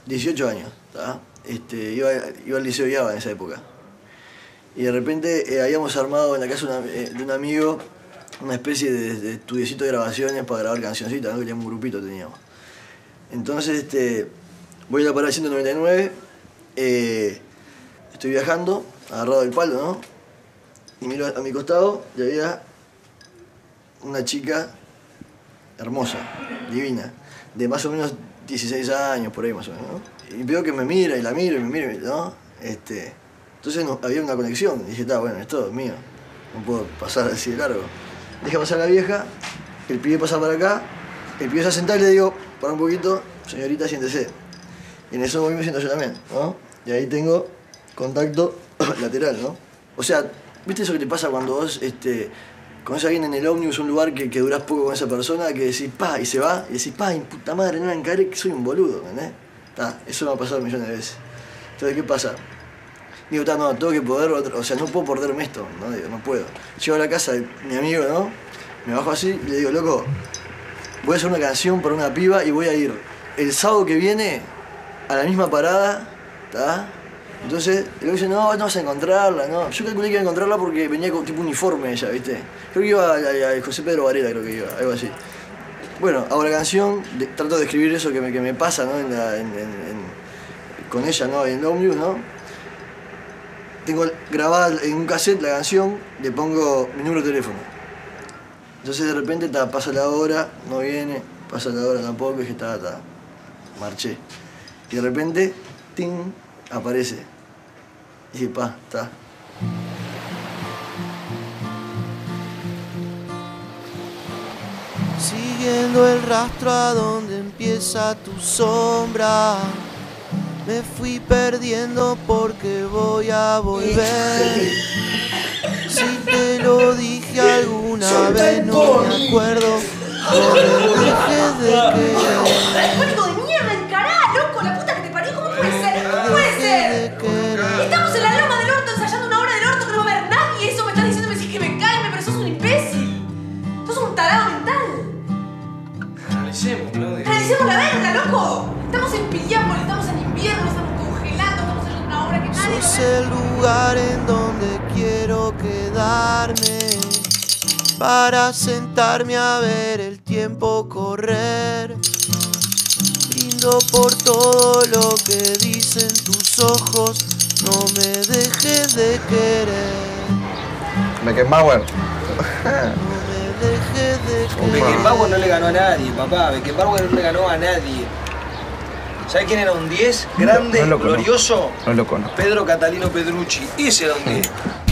18 años, ¿tá? Iba al Liceo Iaba en esa época. Y de repente habíamos armado en la casa de un amigo una especie de estudiecito de grabaciones para grabar cancioncitas, ¿no? Que teníamos un grupito, teníamos. Entonces, voy a la parada 199, estoy viajando, agarrado del palo, ¿no? Y miro a mi costado y había una chica hermosa, divina, de más o menos 16 años, por ahí más o menos, ¿no? Y veo que me mira y la miro y me mira, ¿no? Entonces había una conexión. Y dije, está bueno, esto es mío, no puedo pasar así de largo. Dejé pasar a la vieja, el pibe pasa para acá, el pibe se senta y le digo, para un poquito, señorita, siéntese. Y en eso voy me siento yo también, ¿no? Y ahí tengo contacto lateral, ¿no? O sea, ¿viste eso que te pasa cuando vos conoces a alguien en el ómnibus, un lugar que durás poco con esa persona, que decís, pa, y se va, y decís, pa, y puta madre, no me encaré que soy un boludo, ¿entendés? Eso me ha pasado millones de veces. Entonces, ¿qué pasa? Digo, no, tengo que poder, o sea, no puedo perderme esto, ¿no? Digo, no puedo. Llego a la casa de mi amigo, ¿no? Me bajo así y le digo, loco, voy a hacer una canción para una piba y voy a ir el sábado que viene a la misma parada, ¿está? Entonces, el loco dice, no vas a encontrarla, ¿no? Yo calculé que iba a encontrarla porque venía con tipo uniforme ella, ¿viste? Creo que iba a José Pedro Varela, creo que iba, algo así. Bueno, hago la canción, trato de escribir eso que me pasa, ¿no? Con ella, ¿no? En el ómnibus, ¿no? Tengo grabada en un cassette la canción, le pongo mi número de teléfono. Entonces de repente pasa la hora, no viene, pasa la hora tampoco, y dije, marché. Y de repente, ¡ting!, aparece. Y dije, pa, está. Siguiendo el rastro a donde empieza tu sombra, me fui perdiendo porque voy a volver. Si te lo dije alguna vez, no me acuerdo. No me dejes de querer. ¡Puerco de mierda, encará, loco! ¡La puta que te parió! ¿Cómo puede ser? ¿Cómo puede ser? Estamos en la loma del orto ensayando una obra del orto que no va a ver nadie. Eso me estás diciendo, me decís que me calme, pero sos un imbécil. Sos un tarado mental. Analicemos, Claudia. Analicemos la verga, loco. Estamos en Piriápolis, estamos en invierno, estamos congelando, estamos haciendo una obra que nadie Sos va a ver. el lugar en donde quiero quedarme, para sentarme a ver el tiempo correr. Brindo por todo lo que dicen tus ojos, no me dejes de querer. Beckenbauer. No me dejes de querer. Beckenbauer no le ganó a nadie, papá. Beckenbauer no le ganó a nadie. ¿Sabes quién era un 10? Grande, No lo conozco. glorioso. No lo conozco. Pedro Catalino Pedrucci. Ese era un 10.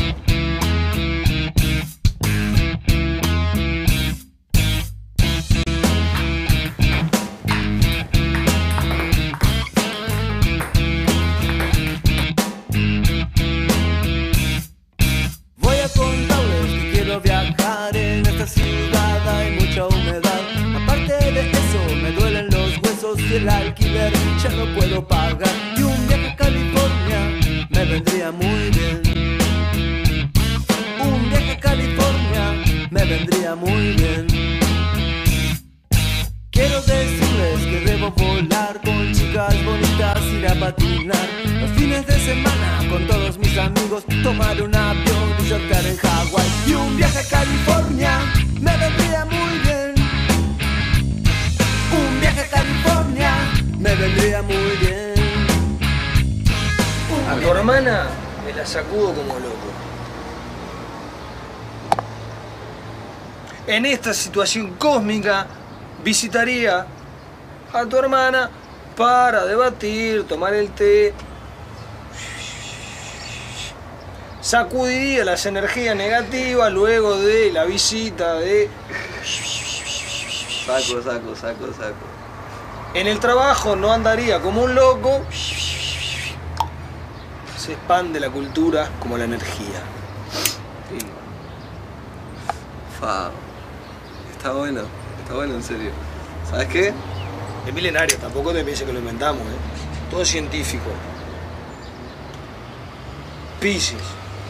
Voy a contarles que quiero viajar. En esta ciudad hay mucha humedad. Aparte de eso me duelen los huesos y el alquiler ya no puedo pagar. Y un viaje a California me vendría muy bien. Un viaje a California me vendría muy bien. Quiero decirles que debo volar con chicas bonitas, ir a patinar los fines de semana con todos mis amigos, tomar un avión y surfear en Hawái. Y un viaje a California me vendría muy bien. Un viaje a California me vendría muy bien. A tu hermana me la sacudo como loco. En esta situación cósmica visitaría a tu hermana para debatir, tomar el té. Sacudiría las energías negativas luego de la visita de... Saco. En el trabajo no andaría como un loco. Se expande la cultura como la energía. Sí. Está bueno en serio. ¿Sabes qué? Es milenario, tampoco te pienses que lo inventamos, ¿eh? Todo científico. Piscis.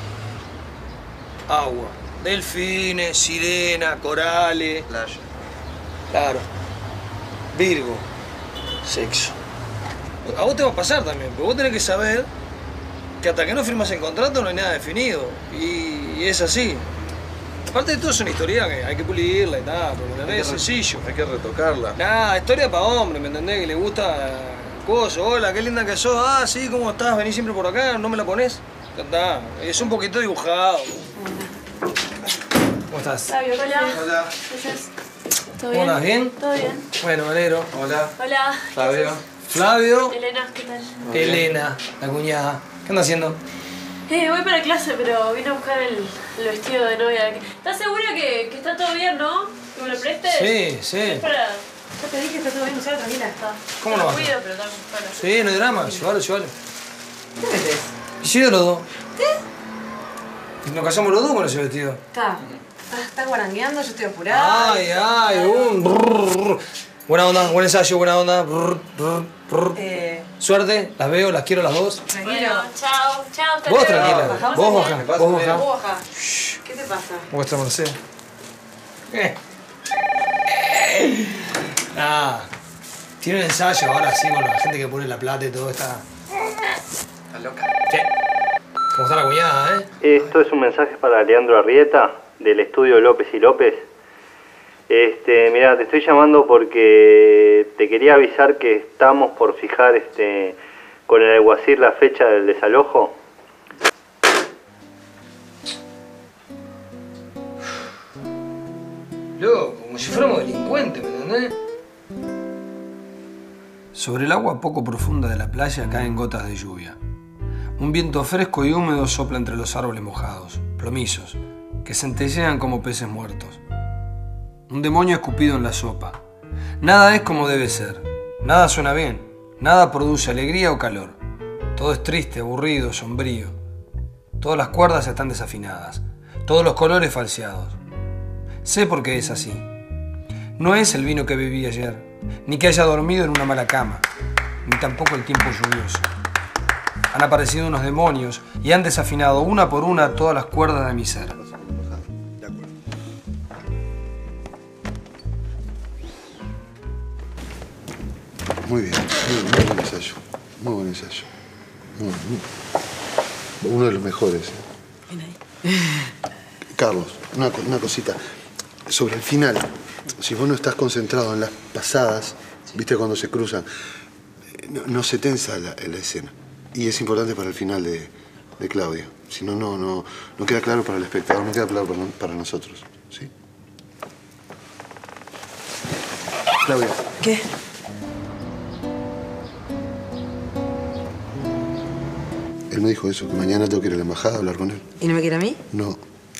Agua. Delfines, sirena, corales. Playa. Claro. Virgo. Sexo. A vos te va a pasar también, pero vos tenés que saber que hasta que no firmas el contrato no hay nada definido. Y es así. Aparte de todo es una historia que hay que pulirla y tal, porque ¿entendés? Es sencillo. Hay que retocarla. Nah, historia para hombre, ¿me entendés? Que le gusta coso. Hola, qué linda que sos. Ah, sí, ¿cómo estás? Venís siempre por acá, ¿no me la ponés? Ya está. Es un poquito dibujado. ¿Cómo estás? Flavio, hola. Hola. Gracias. ¿Todo ¿Cómo bien? andás? ¿Bien? Todo bien. Bueno, me alegro. Hola. Hola. Flavio. Flavio. Elena, ¿qué tal? Elena, la cuñada. ¿Qué anda haciendo? Voy para clase, pero vine a buscar el vestido de novia. ¿Estás segura que está todo bien, no? ¿Que me lo prestes? Sí, sí. Es para... Ya te dije que está todo bien, usar tranquila, está. ¿Cómo no no lo va a cuido, pero está para. Sí, no hay drama. Llévalo, llévalo. ¿Qué metes? ¿Y si de los dos? ¿Qué? ¿Nos casamos los dos con ese vestido? Estás guarangueando, yo estoy apurada. Brrr. Buena onda, buen ensayo, buena onda. Brrr. Suerte, las veo, las quiero las dos. Tranquilo. Bueno, chao, chao. hasta Vos luego. tranquila, ¿Bajamos vos el baja, día? vos baja. Vos baja. ¿Qué te pasa? Vuestra merced. Tiene un ensayo ahora sí con la gente que pone la plata y todo está. Está loca. ¿Qué? ¿Cómo está la cuñada, Esto es un mensaje para Leandro Arrieta, del estudio López y López. Mira, te estoy llamando porque te quería avisar que estamos por fijar con el alguacil la fecha del desalojo. Loco, como si fuéramos delincuentes, ¿me entendés? Sobre el agua poco profunda de la playa caen gotas de lluvia. Un viento fresco y húmedo sopla entre los árboles mojados, plomizos, que centellean como peces muertos. Un demonio escupido en la sopa. Nada es como debe ser. Nada suena bien. Nada produce alegría o calor. Todo es triste, aburrido, sombrío. Todas las cuerdas están desafinadas. Todos los colores falseados. Sé por qué es así. No es el vino que bebí ayer, ni que haya dormido en una mala cama, ni tampoco el tiempo lluvioso. Han aparecido unos demonios y han desafinado una por una todas las cuerdas de mi ser. Muy bien, muy buen ensayo. Muy buen ensayo. Uno de los mejores. Ven ahí. Carlos, una cosita. Sobre el final, si vos no estás concentrado en las pasadas, viste cuando se cruzan, no se tensa la escena. Y es importante para el final de Claudia. Si no, no queda claro para el espectador, no queda claro para nosotros. ¿Sí? Claudia. ¿Qué? Él me dijo eso, que mañana tengo que ir a la embajada a hablar con él. ¿Y no me quiere a mí? No.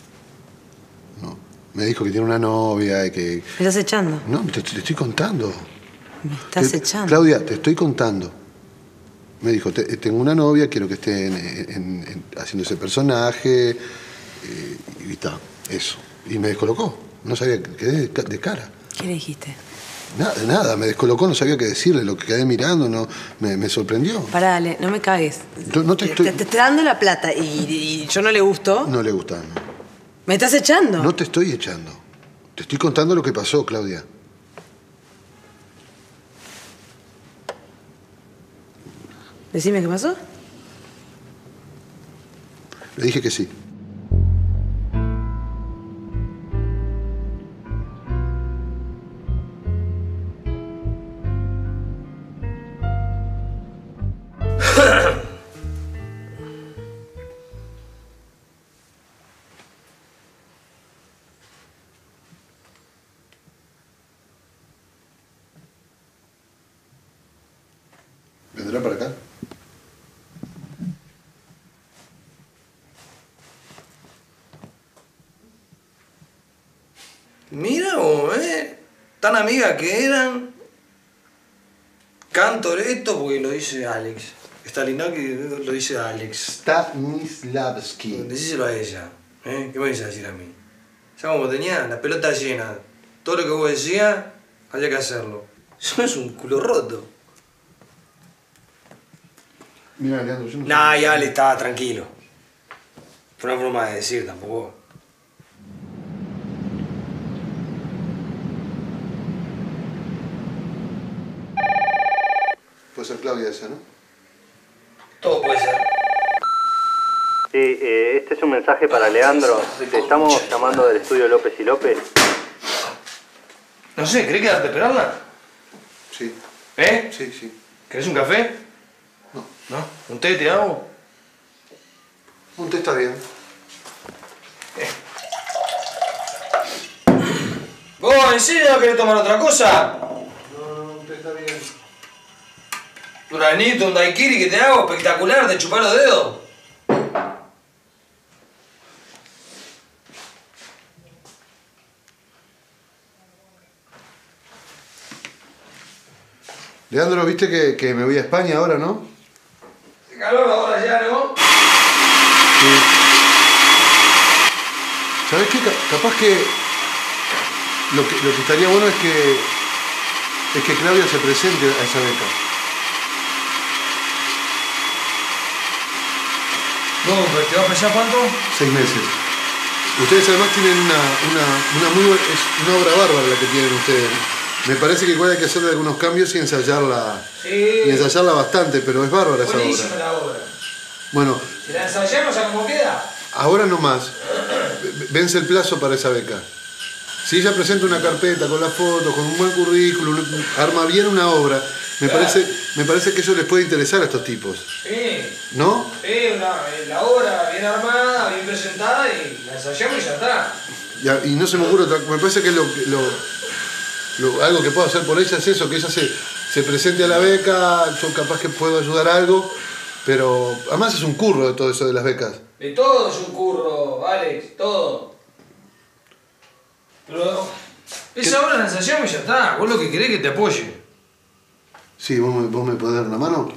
Me dijo que tiene una novia y que... ¿Me estás echando? No, te estoy contando. Me estás echando. Claudia, te estoy contando. Me dijo, tengo una novia, quiero que esté haciendo ese personaje. Y está, eso. Y me descolocó. No sabía, quedé de cara. ¿Qué le dijiste? Nada, me descolocó, no sabía qué decirle. Lo que quedé mirando me sorprendió. Pará, dale, no me cagues. Yo no te estoy... Te estoy dando la plata y yo no le gusto. No le gusta, no. ¿Me estás echando? No te estoy echando. Te estoy contando lo que pasó, Claudia. Decime qué pasó. Le dije que sí. ¿Vendrá para acá? Mira vos, tan amigas que eran. Canto esto porque lo dice Alex. Stalinaki lo dice Alex. Stanislavski. Decíselo a ella. ¿Qué me dice a decir a mí? ¿Sabes cómo tenía? La pelota llena. Todo lo que vos decías, había que hacerlo. Eso es un culo roto. Mira, Leandro, yo no sé. Nah, ya le estaba tranquilo. Fue una forma de decir tampoco. Puede ser Claudia. Claudia esa, ¿no? Todo puede ser. Sí, este es un mensaje para Leandro. Te estamos llamando del estudio López y López. No sé, ¿querés quedarte a esperarla? Sí. ¿Eh? Sí, sí. ¿Querés un café? No. ¿No? ¿Un té te hago? Un té está bien. ¿Vos en serio querés tomar otra cosa? No, un té está bien. Un anito, un daiquiri que te hago espectacular, de chupar los dedos. Leandro, viste que me voy a España ahora, ¿no? Hace calor ahora ya, ¿no? Sí. ¿Sabés qué? Capaz que lo que estaría bueno es que Claudia se presente a esa beca. No, pero ¿te va a pesar cuánto? 6 meses. Ustedes además tienen una muy buena, es una obra bárbara la que tienen ustedes. Me parece que igual hay que hacerle algunos cambios y ensayarla. Sí. Y ensayarla bastante, pero es bárbara esa Buenísima obra. la obra. Bueno, Si la ensayamos, ¿a cómo queda? ahora no más. Vence el plazo para esa beca. Si ella presenta una carpeta con las fotos, con un buen currículum, arma bien una obra, me parece que eso les puede interesar a estos tipos. Sí. ¿No? Sí, la obra bien armada, bien presentada y la ensayamos y ya está. Y no se me ocurre otra. Me parece que algo que puedo hacer por ella es eso, que ella se presente a la beca, yo capaz que puedo ayudar algo, pero además es un curro de todo eso de las becas. De todo es un curro, Alex, todo. Pero esa obra la ensayamos y ya está. Vos lo que querés es que te apoye. Sí, vos me podés dar la mano.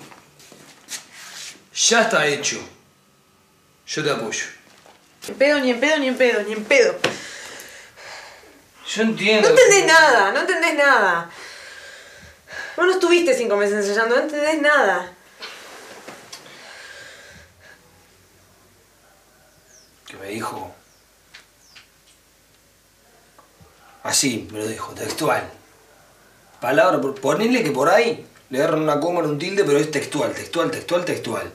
Ya está hecho. Yo te apoyo. Ni en pedo, ni en pedo, ni en pedo, ni en pedo. Yo entiendo. No entendés nada, no entendés nada. Vos no estuviste 5 meses ensayando, no entendés nada. Que me dijo. Así me lo dijo, textual. Palabra por. Ponele que por ahí le agarran una coma en un tilde, pero es textual, textual, textual, textual.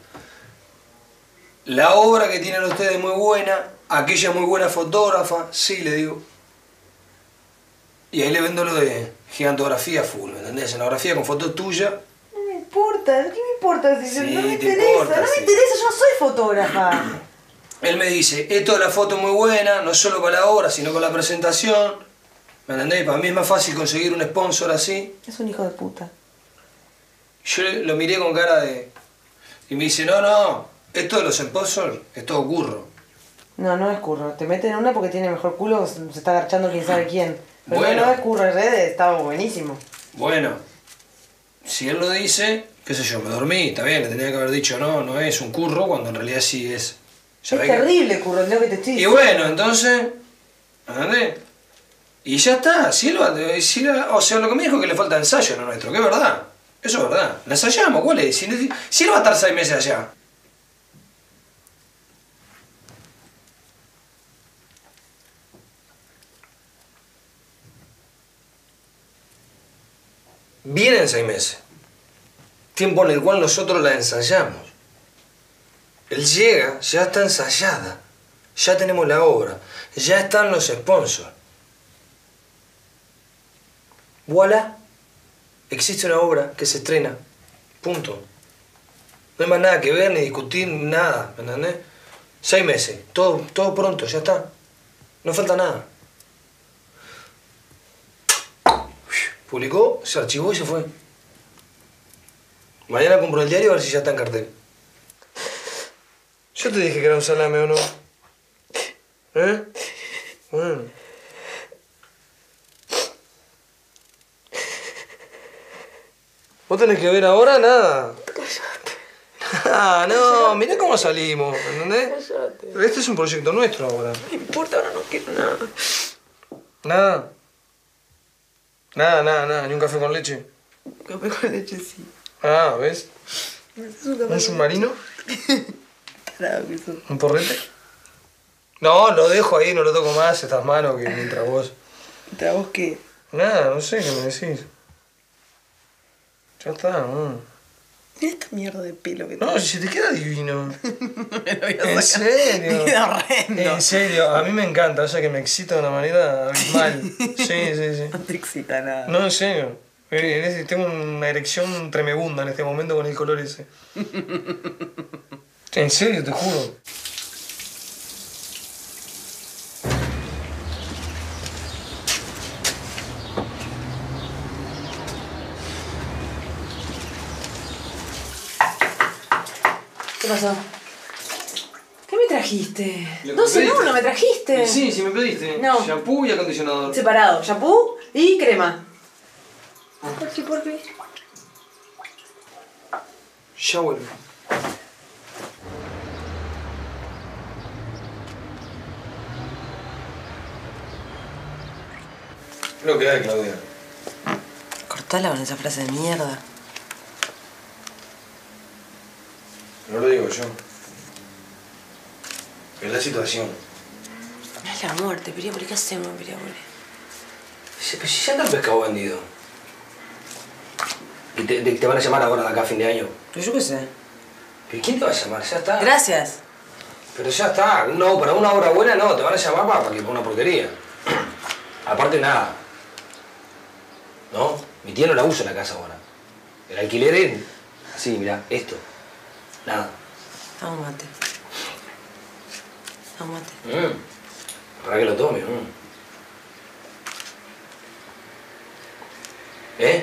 La obra que tienen ustedes es muy buena, aquella muy buena fotógrafa, sí, le digo. Y ahí le vendo lo de gigantografía full, ¿me entendés? Escenografía con fotos tuyas. No me importa, ¿qué me importa? Si Sí, no me te interesa, importa, no me sí. interesa, yo no soy fotógrafa. Él me dice, esto de la foto es muy buena, no solo para la obra, sino con la presentación. ¿Me entendés? Para mí es más fácil conseguir un sponsor así. Es un hijo de puta. Yo lo miré con cara de... Y me dice, no, esto de los sponsors es todo curro. No, no es curro. Te meten en una porque tiene mejor culo, se está agachando quién sabe quién. Pero Bueno. no es curro, en redes estaba buenísimo. Bueno, si él lo dice, qué sé yo, me dormí, está bien, le tenía que haber dicho no es un curro, cuando en realidad sí es. Es ¿Sabés qué? terrible curro, es lo que te estoy Y diciendo. bueno, entonces, ¿entendés? Y ya está, o sea, lo que me dijo es que le falta ensayo a lo nuestro, que es verdad, eso es verdad. La ensayamos, ¿cuál es? Si él va a estar 6 meses allá. Vienen 6 meses, tiempo en el cual nosotros la ensayamos. Él llega, ya está ensayada, ya tenemos la obra, ya están los sponsors. Voilà, existe una obra que se estrena, punto. No hay más nada que ver ni discutir, nada, ¿me entendés? 6 meses, todo pronto, ya está. No falta nada. Publicó, se archivó y se fue. Mañana compro el diario a ver si ya está en cartel. Yo te dije que era un salame, ¿o no? ¿Eh? Bueno. ¿Vos tenés que ver ahora? Nada. Ah, no, mirá cómo salimos, ¿entendés? Cállate. Este es un proyecto nuestro ahora. No me importa, ahora no quiero nada. Nada. Nada, ni un café con leche. Café con leche, sí. Ah, ¿ves? ¿Me haces un café? ¿Un submarino? Tarado que sos. ¿Un porrete? No, lo dejo ahí, no lo toco más, estas manos que mientras vos... ¿Para vos qué? Nada, no sé qué me decís. Ya está, Mira esta mierda de pelo que No, si te queda divino. me lo voy a ¿En sacar. serio? Queda horrendo. En serio, a mí me encanta, o sea que me excita de una manera abismal. Sí. No te excita nada. No, en serio. Tengo una erección tremebunda en este momento con el color ese. En serio, te juro. ¿Qué pasó? ¿Qué me trajiste? Lo que Dos me en pediste. uno, me trajiste. Sí, me pediste. No. Shampoo y acondicionador. Separado, shampoo y crema. ¿Por qué? Ya vuelvo. Lo que hay, Claudia. Cortala con esa frase de mierda. No lo digo yo. Es la situación. No es la muerte, Piriápolis. ¿Qué hacemos, Piriápolis? Pero si ya anda el pescado vendido. ¿Y te van a llamar ahora de acá a fin de año? Pero yo qué sé. ¿Pero quién te va a llamar? Ya está. Gracias. Pero ya está. Para una obra buena no, te van a llamar para que una porquería. Aparte nada. ¿No? Mi tía no la usa en la casa ahora. El alquiler es así, mirá, esto. Nada. Dame un mate. Dame un mate. Para que lo tome. ¿Eh?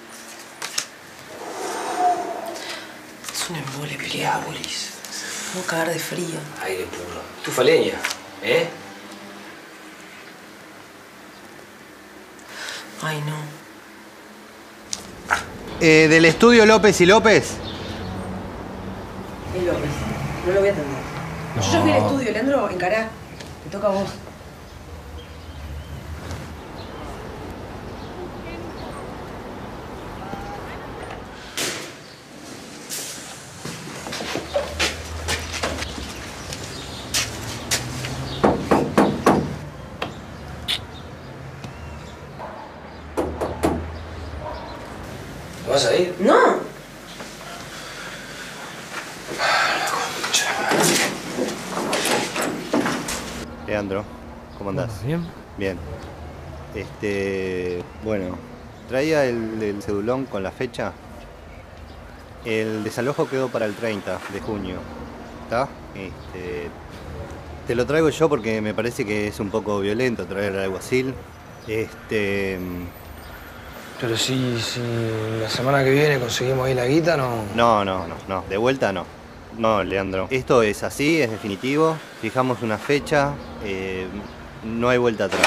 Es un embole, Piriápolis. Me voy a cagar de frío. Aire puro. Estufa leña. ¿Eh? Ay, no. Del estudio López y López. Es López. No lo voy a atender. Yo ya fui al estudio, Leandro, encará. Te toca a vos. ¿Te vas a ir? ¡No! Leandro, ¿cómo andás? Bien. Bien. Bueno, traía el cedulón con la fecha. El desalojo quedó para el 30 de junio. ¿Está? Te lo traigo yo porque me parece que es un poco violento traer al alguacil. Pero si la semana que viene conseguimos ahí la guita, no... No. De vuelta no. No, Leandro. Esto es así, es definitivo. Fijamos una fecha. No hay vuelta atrás.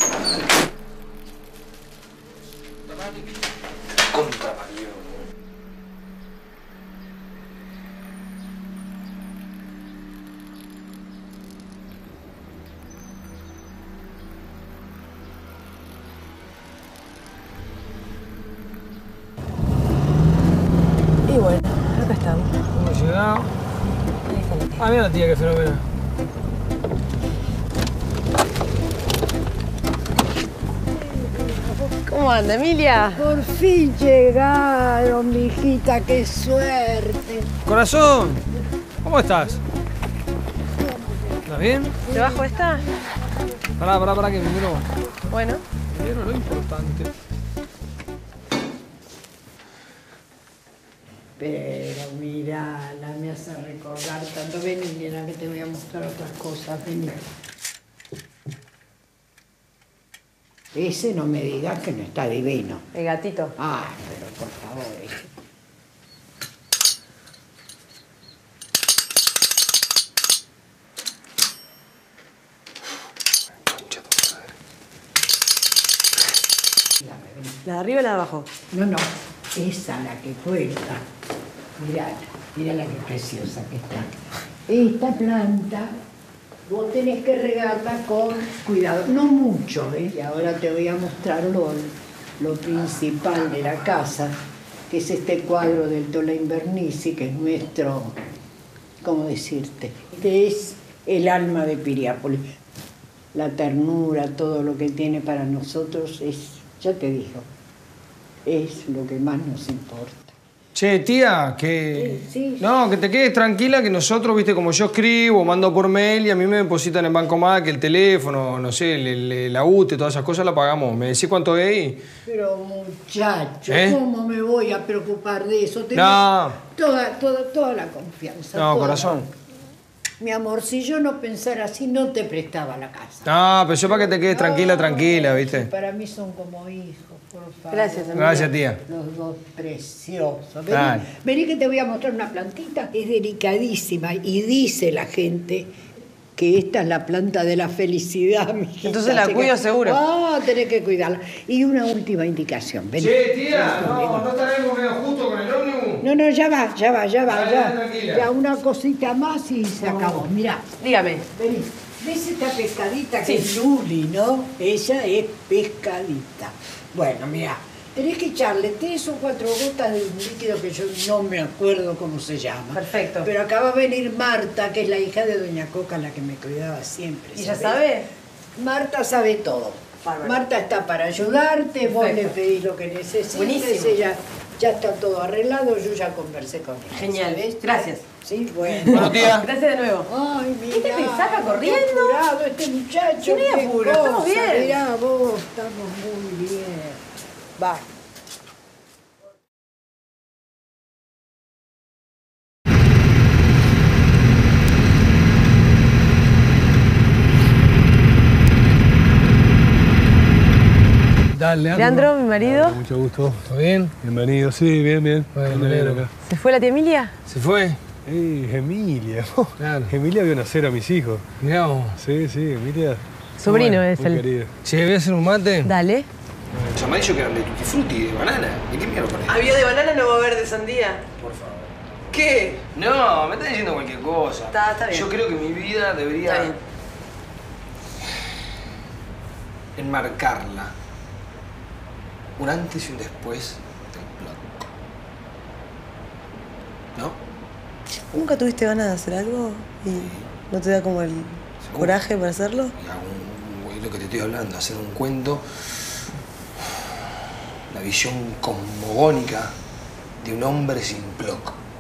Contra parió. Y bueno, acá estamos. Hemos llegado. Ahí está la tía. Ah, mira la tía, qué fenómeno. ¿Cómo anda, Emilia? Por fin llegaron, mijita, qué suerte. Corazón, ¿cómo estás? ¿Estás bien? ¿Te bajo esta? Pará, que primero Bueno. lo importante. Pero mirala, me hace recordar tanto. Vení, nena, que te voy a mostrar otras cosas. Vení. Ese no me digas que no está divino. El gatito. Ah, pero por favor. ¿La de arriba o la de abajo? No, esa la que cuelga. Mirá qué preciosa que está. Esta planta, vos tenés que regarla con cuidado, no mucho, ¿eh? Y ahora te voy a mostrar lo principal de la casa, que es este cuadro del Tolain Bernisi, que es nuestro, ¿cómo decirte? Este es el alma de Piriápolis. La ternura, todo lo que tiene para nosotros es, ya te digo, es lo que más nos importa. Che, tía, que... Sí. No, que te quedes tranquila que nosotros, viste, como yo escribo, mando por mail y a mí me depositan en Bancomat que el teléfono, no sé, la UTE, todas esas cosas las pagamos. ¿Me decís cuánto es ahí? Pero muchacho, ¿Eh? ¿cómo me voy a preocupar de eso? Tenés No. toda la confianza. No, toda. corazón. Mi amor, si yo no pensara así, no te prestaba la casa. No, pero yo para que te quedes tranquila, viste. Para mí son como hijos, por favor. Gracias, amiga. Gracias, tía. Los dos preciosos. Dale. Vení que te voy a mostrar una plantita. Es delicadísima y dice la gente que esta es la planta de la felicidad, mijita. Entonces la Así cuido que- seguro. Ah, tenés que cuidarla. Y una última indicación. Vení. Che, tía, no estaremos medio justo con el ómnibus. No, ya va. Dale, tranquila. Ya una cosita más y se acabó. Mirá, Dígame. vení. ¿Ves esta pescadita Sí. que es Luli, no? Ella es pescadita. Bueno, mirá, tenés que echarle 3 o 4 gotas de un líquido que yo no me acuerdo cómo se llama. Perfecto. Pero acá va a venir Marta, que es la hija de Doña Coca, la que me cuidaba siempre. ¿Y ya ¿sabés? sabe? Marta sabe todo. Bárbaro. Marta está para ayudarte, vos Perfecto. le pedís lo que necesites, Buenísimo. ella ya está todo arreglado, yo ya conversé con ella. Genial. ¿sabés? Gracias. Sí, bueno. Bueno, tía. Gracias de nuevo. Ay, mira. ¿Qué te saca corriendo? Qué apurado este muchacho. Sí, no hay qué apuro, cosa. estamos bien. Mirá vos, estamos muy bien. Va. Dale, Leandro, mi marido. Mucho gusto. ¿Todo bien? Bienvenido, sí, bien, bien. Bueno, me alegro. acá. ¿Se fue la tía Emilia? ¿Se fue? Emilia. Claro. Emilia vio nacer a mis hijos. Mirá vos. Sí, sí, Emilia. Sobrino Muy es muy el. querido. Che, ¿voy a hacer un mate? Dale. Los amarillos que eran de tutti frutti, de banana. ¿Y qué mierda pones? ¿Había de banana no va a haber de sandía? Por favor. ¿Qué? No, me estás diciendo cualquier cosa. Está bien. Yo creo que mi vida debería... Está bien. enmarcarla. Un antes y un después del blog. ¿No? ¿Nunca tuviste ganas de hacer algo y no te da como el coraje para hacerlo? Y hago lo que te estoy hablando, hacer un cuento, la visión cosmogónica de un hombre sin blog.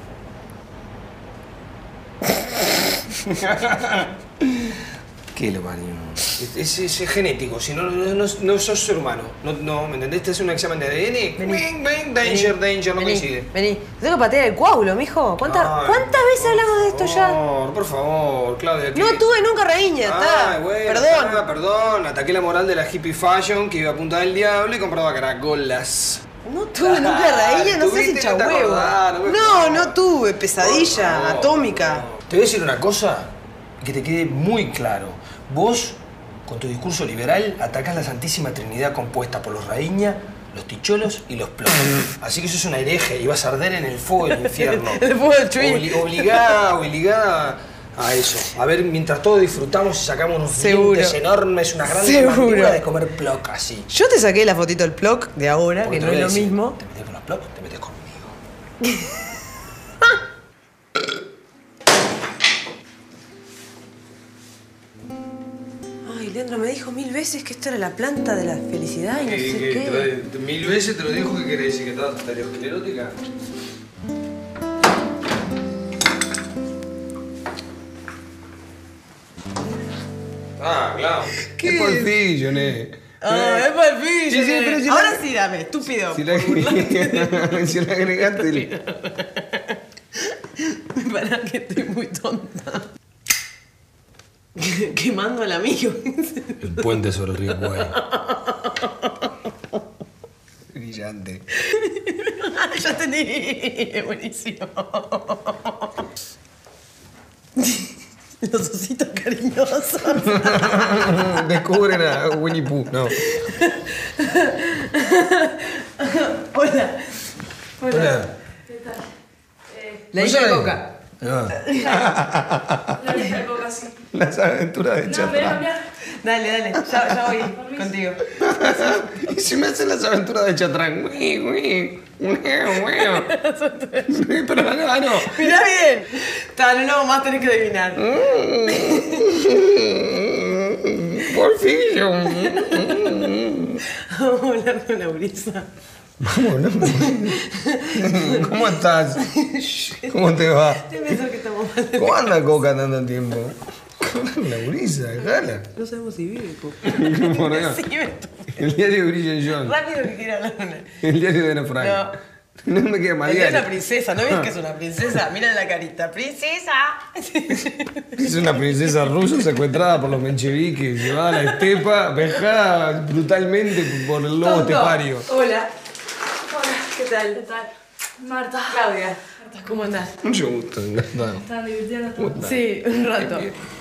¿Qué lo parió? Es genético, si no sos ser humano. No, ¿me entendés? Te hace un examen de ADN. Vení. Danger, no Vení, coincide. Vení. Te tengo que patear el coágulo, mijo. ¿Cuántas veces hablamos de esto ya? Por favor, Claudia. No tuve nunca raíña, está. Ay, bueno, Perdón. Perdón. Ataqué la moral de la hippie fashion que iba a punta del diablo y compraba caracolas. No tuve nunca raíña, no sé si Tuviste, no te chahuevo. acordás, No tuve pesadilla Por favor. atómica. Te voy a decir una cosa que te quede muy claro. Vos, con tu discurso liberal, atacás la Santísima Trinidad compuesta por los raíña, los ticholos y los plomos. Así que sos una hereje y vas a arder en el fuego del infierno. El fuego del chuy. Obligada a eso. A ver, mientras todos disfrutamos y sacamos unos Seguro. dientes enormes, una gran Seguro. mandíbula de comer ploc así. Yo te saqué la fotito del plug de ahora, Porque que te no voy es a lo decir, mismo. Te metes con los ploc, te metes conmigo. Ay, Leandro me dijo 1000 veces que esto era la planta de la felicidad y no sé qué. 1000 veces te lo dijo, ¿qué querés decir? ¿Que estabas estereosclerótica? Ah, claro. ¿Qué Es Pulp Fiction, Ah, es para el fin. Sí, sí, pero si Ahora la- sí, dame, estúpido. Si la, si la agregaste... Para que estoy muy tonta. Quemando al amigo. El puente sobre el río Kwai. Brillante. Ya entendí. Buenísimo. Los ositos cariñosos. Descubren a Winnie Pooh, no. Hola. Hola. La hija de Coca. Ah. La hija de Coca, sí. Las aventuras de No, Chatrán. pero cambiar. Dale, ya voy contigo. Y si me hacen las aventuras de Chatrán. Pero no, no. Mirá bien. No lo hago más, tenés que adivinar. Por fin. Vamos a hablar con la brisa. Vamos, no. ¿Cómo estás? ¿Cómo te va? Te pienso que estamos mal. ¿Cómo anda Coca tanto tiempo? La brisa, jala. No sabemos si vive, Coca. Por acá. Sí, El diario de Bridget Jones. rápido que quiere hablar. El diario de Ana Frank. No. No me queda mal Es diario. una princesa, ¿no ves que es una princesa? Mira la carita. ¡Princesa! Es una princesa rusa secuestrada por los mencheviques, llevada a la estepa, vejada brutalmente por el lobo estepario. Hola. Hola, ¿qué tal? ¿Qué tal? Marta. Claudia. ¿Cómo andás? Mucho gusto, encantado. ¿Están divirtiendo? Sí, un rato.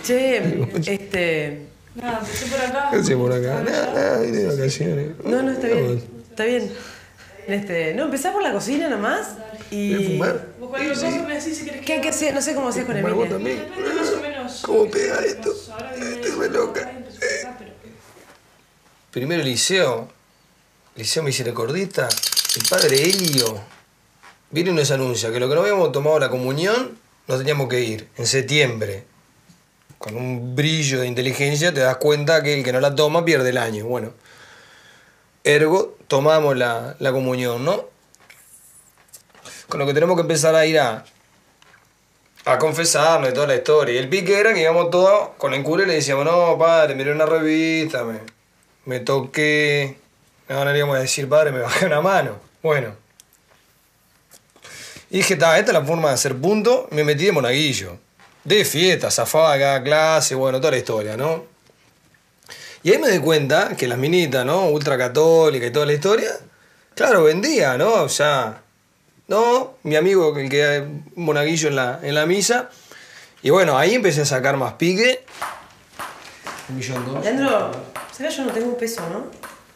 Che, Nada, empecé por acá. ¿Qué haces por acá? Nada, vine de vacaciones. No, está bien. Está bien. No, empezá por la cocina nomás y... ¿Quieres fumar? Vos cualquier cosa me decís si querés que... ¿Qué hay que hacer? No sé cómo hacés con ¿Fumar vos Emilia. también? Depende más o menos. ¿Cómo pega esto? Ahora viene... Estoy re loca. Primero liceo misericordista, el padre Helio viene y nos anuncia que lo que no habíamos tomado la comunión, nos teníamos que ir en septiembre. Con un brillo de inteligencia te das cuenta que el que no la toma pierde el año. Bueno, ergo, tomamos la comunión, ¿no? Con lo que tenemos que empezar a ir a confesarnos de toda la historia. Y el pique era que íbamos todos con el cura y le decíamos, no, padre, miré una revista, me toqué. No le íbamos a decir, padre, me bajé una mano. Bueno. Y dije, esta es la forma de hacer punto. Me metí de monaguillo. De fiesta, zafaba cada clase, bueno, toda la historia, ¿no? Y ahí me di cuenta que las minitas, ¿no? Ultracatólicas y toda la historia, claro, vendía, ¿no? O sea, ¿no? Mi amigo, el que es monaguillo en la misa. Y bueno, ahí empecé a sacar más pique. 1.200.000. Leandro, ¿sabes que yo no tengo un peso, no?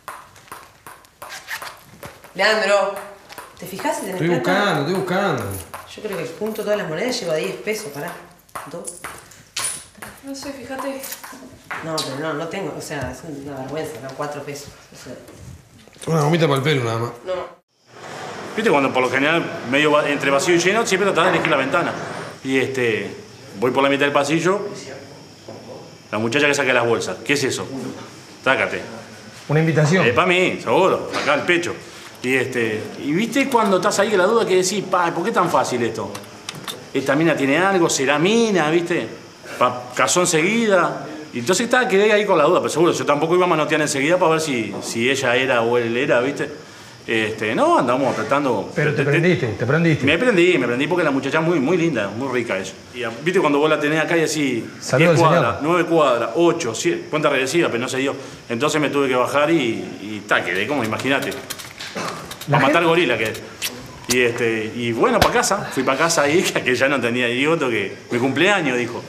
Leandro, ¿te fijas si tenés plata? Estoy buscando. Yo creo que junto todas las monedas llevo a 10 pesos, pará. ¿2? No sé, fíjate. No, pero no tengo, o sea, es una vergüenza, ¿no? 4 pesos. O sea, Una gomita para el pelo nada más. no. Viste, cuando por lo general, medio entre vacío y lleno, siempre tratás de elegir la ventana. Y voy por la mitad del pasillo, la muchacha que saca las bolsas. ¿Qué es eso? Sácate. Una invitación. Para mí, seguro, acá al pecho. Y viste cuando estás ahí que la duda que decís, ¿por qué tan fácil esto? Esta mina tiene algo, será mina, ¿viste? Casó enseguida. Y entonces quedé ahí con la duda, pero seguro, yo tampoco iba a manotear enseguida para ver si ella era o él era, ¿viste? No, andábamos apretando. Pero te prendiste. Me prendí porque la muchacha es muy, muy linda, muy rica ella. Y viste cuando vos la tenés acá y decís, 10 cuadras, 9 cuadras, 8, 7, cuenta regresiva, pero no se dio. Entonces me tuve que bajar y quedé como, imagínate. A matar gorila quedé. Y bueno, para casa, fui para casa ahí, que ya no entendía idioto, que mi cumpleaños, dijo.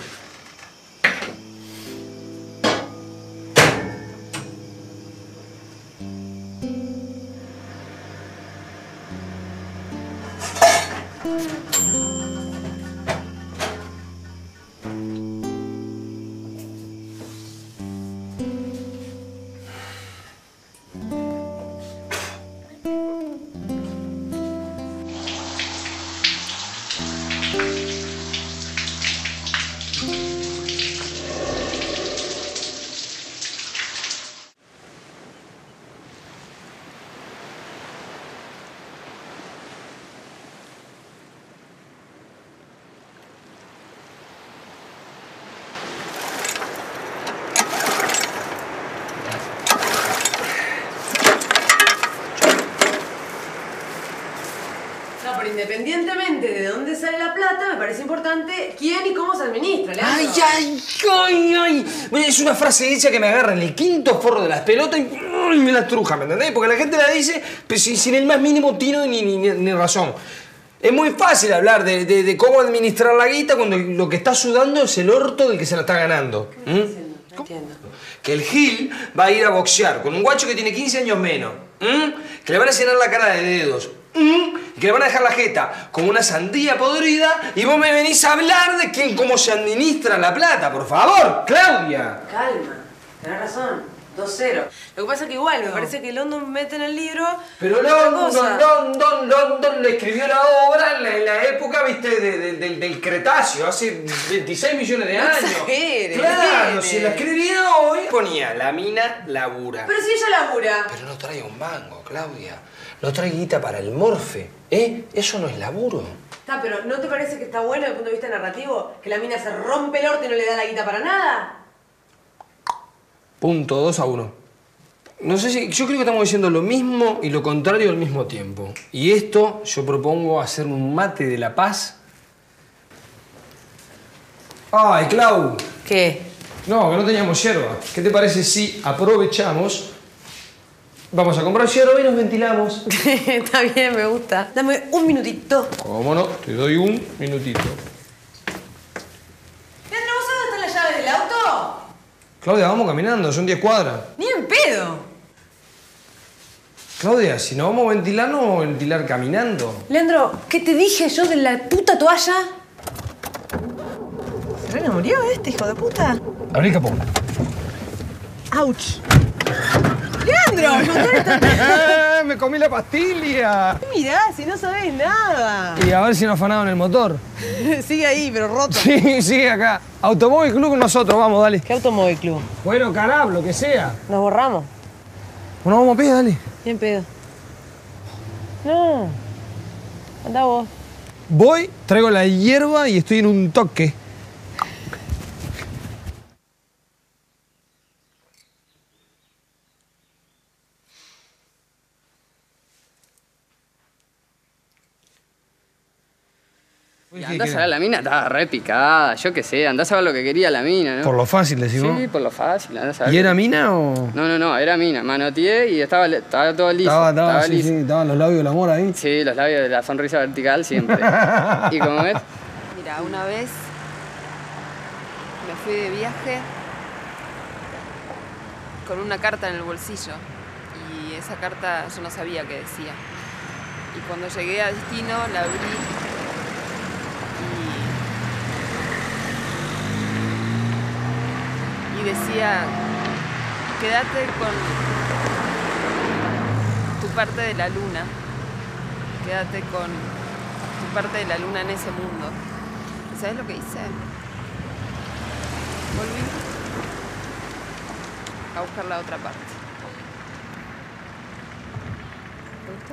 No, pero independientemente de dónde sale la plata, me parece importante quién y cómo se administra, Leandro. ¡Ay! Es una frase hecha que me agarra en el quinto forro de las pelotas y me la truja, ¿me entendés? Porque la gente la dice pero sin el más mínimo tino ni razón. Es muy fácil hablar de cómo administrar la guita cuando lo que está sudando es el orto del que se la está ganando. No entiendo. Que el Gil va a ir a boxear con un guacho que tiene 15 años menos. Que le van a llenar la cara de dedos. Y que le van a dejar la jeta como una sandía podrida y vos me venís a hablar de cómo se administra la plata, por favor, Claudia. Calma, tenés razón. 2-0. Lo que pasa es que igual, me parece que London mete en el libro. Pero London le escribió la obra en la época, viste, del Cretáceo, hace 26 millones de años. Exageres, claro, si la escribía hoy, ponía la mina labura. Pero si ella labura. Pero no trae un mango, Claudia. no trae guita para el morfe, ¿eh? Eso no es laburo. Está, pero ¿no te parece que está bueno desde el punto de vista narrativo? Que la mina se rompe el orto y no le da la guita para nada. Punto, 2-1. No sé si... Yo creo que estamos diciendo lo mismo y lo contrario al mismo tiempo. Y esto yo propongo hacer un mate de la paz. ¡Ay, Clau! ¿Qué? No, que no teníamos yerba. ¿Qué te parece si aprovechamos? Vamos a comprar yerba y nos ventilamos. Está bien, me gusta. Dame un minutito. ¿Cómo no? Te doy un minutito. Leandro, ¿vos sabés dónde están las llaves del auto? Claudia, vamos caminando, son 10 cuadras. Ni en pedo. Claudia, si nos vamos a ventilar, no vamos a ventilar caminando. Leandro, ¿qué te dije yo de la puta toalla? ¿Se re murió este hijo de puta? Abrí el capó. ¡Auch! ¡Leandro! ¡El motor está... ¡Me comí la pastilla! Mirá, si no sabés nada. Y a ver si nos afanaron el motor. Sigue ahí, pero roto. Sí, sigue acá. Automóvil Club con nosotros, vamos, dale. ¿Qué Automóvil Club? Bueno, carajo, lo que sea. Nos borramos. Bueno, vamos a pie, dale. Bien pedo. No. Andá vos. Voy, traigo la hierba y estoy en un toque. Y andás a ver, la mina estaba re picada, yo qué sé, andás a ver lo que quería la mina, ¿no? Por lo fácil, decimos. Sí, por lo fácil, andás a ver. ¿Y era mina o...? No, era mina. Manoteé y estaba todo liso. Estaba liso. Sí, estaban los labios del amor ahí. Sí, los labios de la sonrisa vertical siempre. ¿Y cómo ves? Mira, una vez me fui de viaje con una carta en el bolsillo y esa carta yo no sabía qué decía. Y cuando llegué a destino la abrí y decía, quédate con tu parte de la luna, quédate con tu parte de la luna en ese mundo. ¿Y sabes lo que hice? Volví a buscar la otra parte. ¿Te gustó?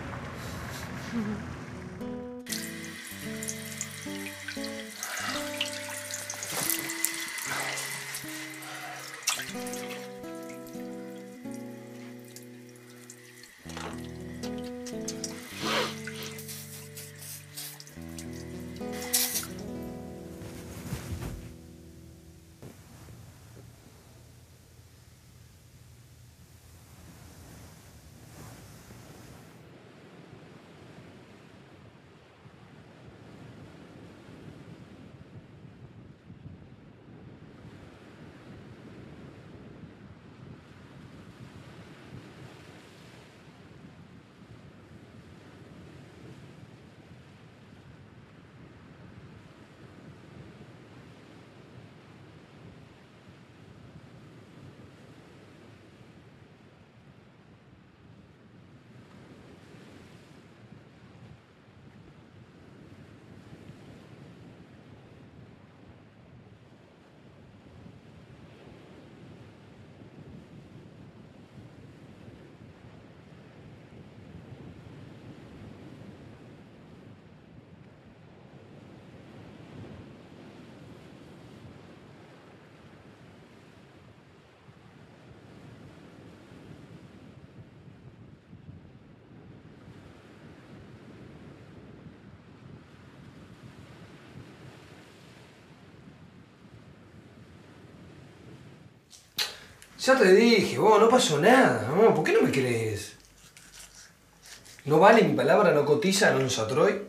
Ya te dije, vos, no pasó nada, ¿no? ¿Por qué no me crees? ¿No vale mi palabra, no cotiza, no nos atroy?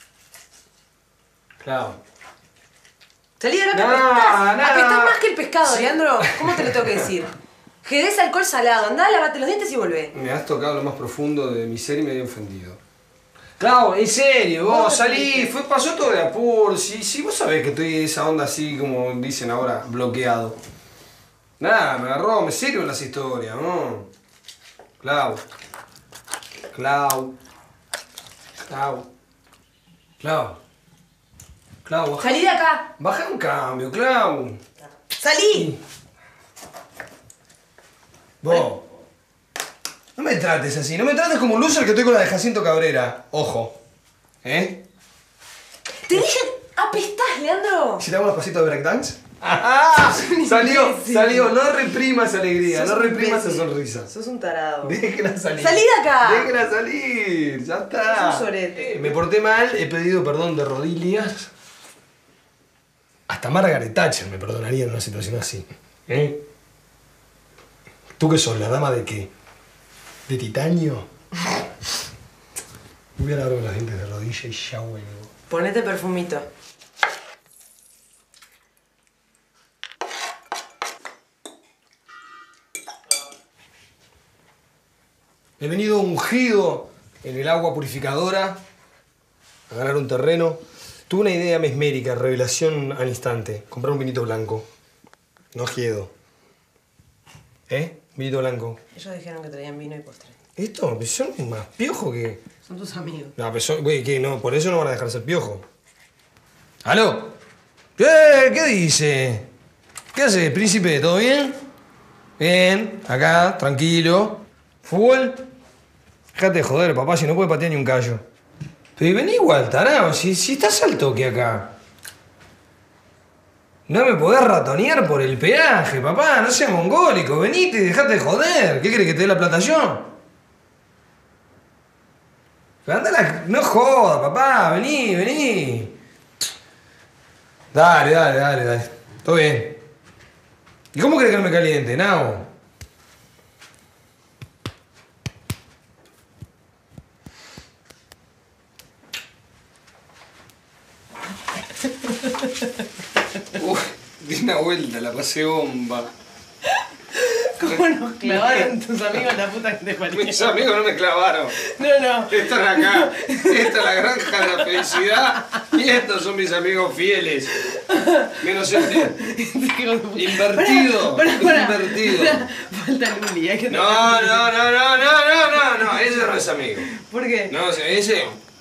Claro. Salí de acá, apestás más que el pescado, Leandro. ¿Cómo te lo tengo que decir? Que des alcohol salado, andá, lavate los dientes y volvé. Me has tocado lo más profundo de mi ser y me he ofendido. Claro, en serio, vos salí, pasó todo de apuro. Si vos sabés que estoy en esa onda así, como dicen ahora, bloqueado. Nada, me agarró, me sirven las historias, ¿no? Clau. Clau, baja. Salí de acá. Baja un cambio, Clau. Salí. Vos. No me trates así, no me trates como un loser que estoy con la de Jacinto Cabrera. Ojo. ¿Eh? Te dije, apestás, Leandro. ¿Si te hago unos pasitos de breakdance? ¡Ah! Salió. No reprimas alegría, no reprimas esa sonrisa. Sos un tarado. Déjela salir. ¡Salí de acá! Déjela salir, ya está. Sos un sorete. Me porté mal, he pedido perdón de rodillas. Hasta Margaret Thatcher me perdonaría en una situación así. ¿Eh? ¿Tú qué sos? ¿La dama de qué? ¿De titanio? Voy a lavarme los dientes de rodilla y ya vuelvo. Ponete perfumito. He venido ungido en el agua purificadora a ganar un terreno. Tuve una idea mesmérica, revelación al instante. Comprar un vinito blanco. No quedo. ¿Eh? Vinito blanco. Ellos dijeron que traían vino y postre. ¿Esto? Son más piojos que... Son tus amigos. No, pero son... Güey, ¿qué? No, por eso no van a dejar ser piojo. ¿Aló? ¿Qué dice? ¿Qué haces, príncipe? ¿Todo bien? Bien, acá, tranquilo. ¿Fútbol? Déjate de joder, papá, si no puede patear ni un callo. Pero vení igual, tarao, si estás al toque acá. No me podés ratonear por el peaje, papá, no seas mongólico. Venite y dejate de joder. ¿Qué querés que te dé la plata yo? No joda, papá, vení. Dale. Todo bien. ¿Y cómo querés que no me caliente, Nao? Di una vuelta, la pasé bomba. ¿Cómo nos clavaron tus amigos la puta que te parió? Mis amigos no me clavaron. No. Están acá. Esta es la granja de la felicidad. Y estos son mis amigos fieles. Menos invertido. Invertido. Falta Luli, hay que No. Ese no es amigo. ¿Por qué? No, ese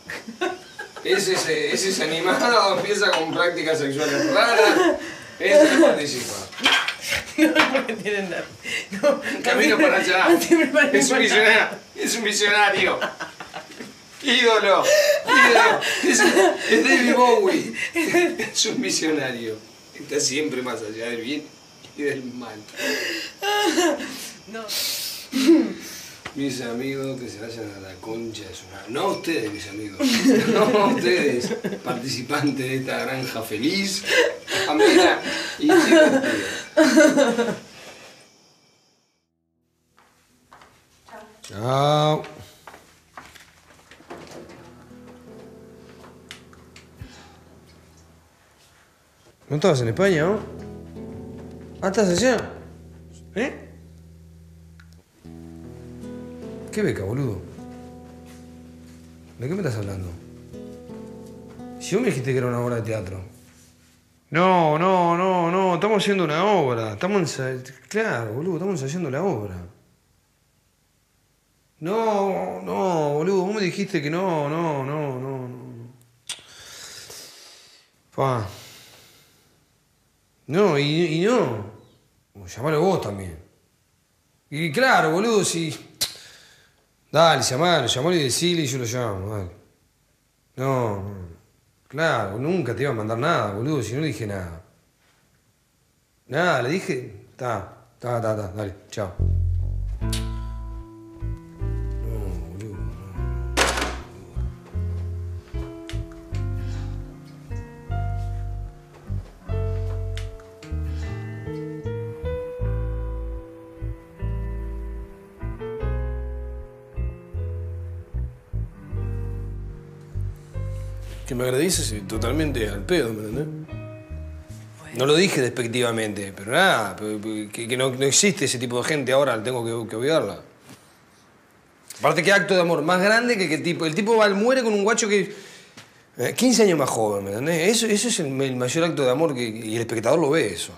es animado, empieza con prácticas sexuales raras. Ese no participa. No, porque tienen no, Camino para allá. Es un visionario. Ídolo. Es David Bowie. Es un visionario. Está siempre más allá del bien y del mal. No. Mis amigos que se vayan a la concha de su madre. No ustedes, mis amigos. No ustedes, participantes de esta granja feliz, amena y divertida. Chao. ¿No estabas en España, no? ¿Ah, estás allá? ¿Eh? ¿Qué beca, boludo? ¿De qué me estás hablando? Si vos me dijiste que era una obra de teatro. No. Estamos haciendo una obra. Claro, boludo, estamos ensayando la obra. No, boludo, vos me dijiste que no. Pa. No, y no. Llamalo vos también. Y claro, boludo, si... Dale, llamalo y decile y yo lo llamo, dale. No. Claro, nunca te iba a mandar nada, boludo, si no le dije nada. Nada, le dije... dale, chao. Que me agradece totalmente al pedo, ¿me entendés? Bueno. No lo dije despectivamente, pero nada, que no existe ese tipo de gente ahora, tengo que odiarla. Aparte, qué acto de amor más grande que el tipo muere con un guacho que... 15 años más joven, ¿me entendés? Eso es el mayor acto de amor y el espectador lo ve eso.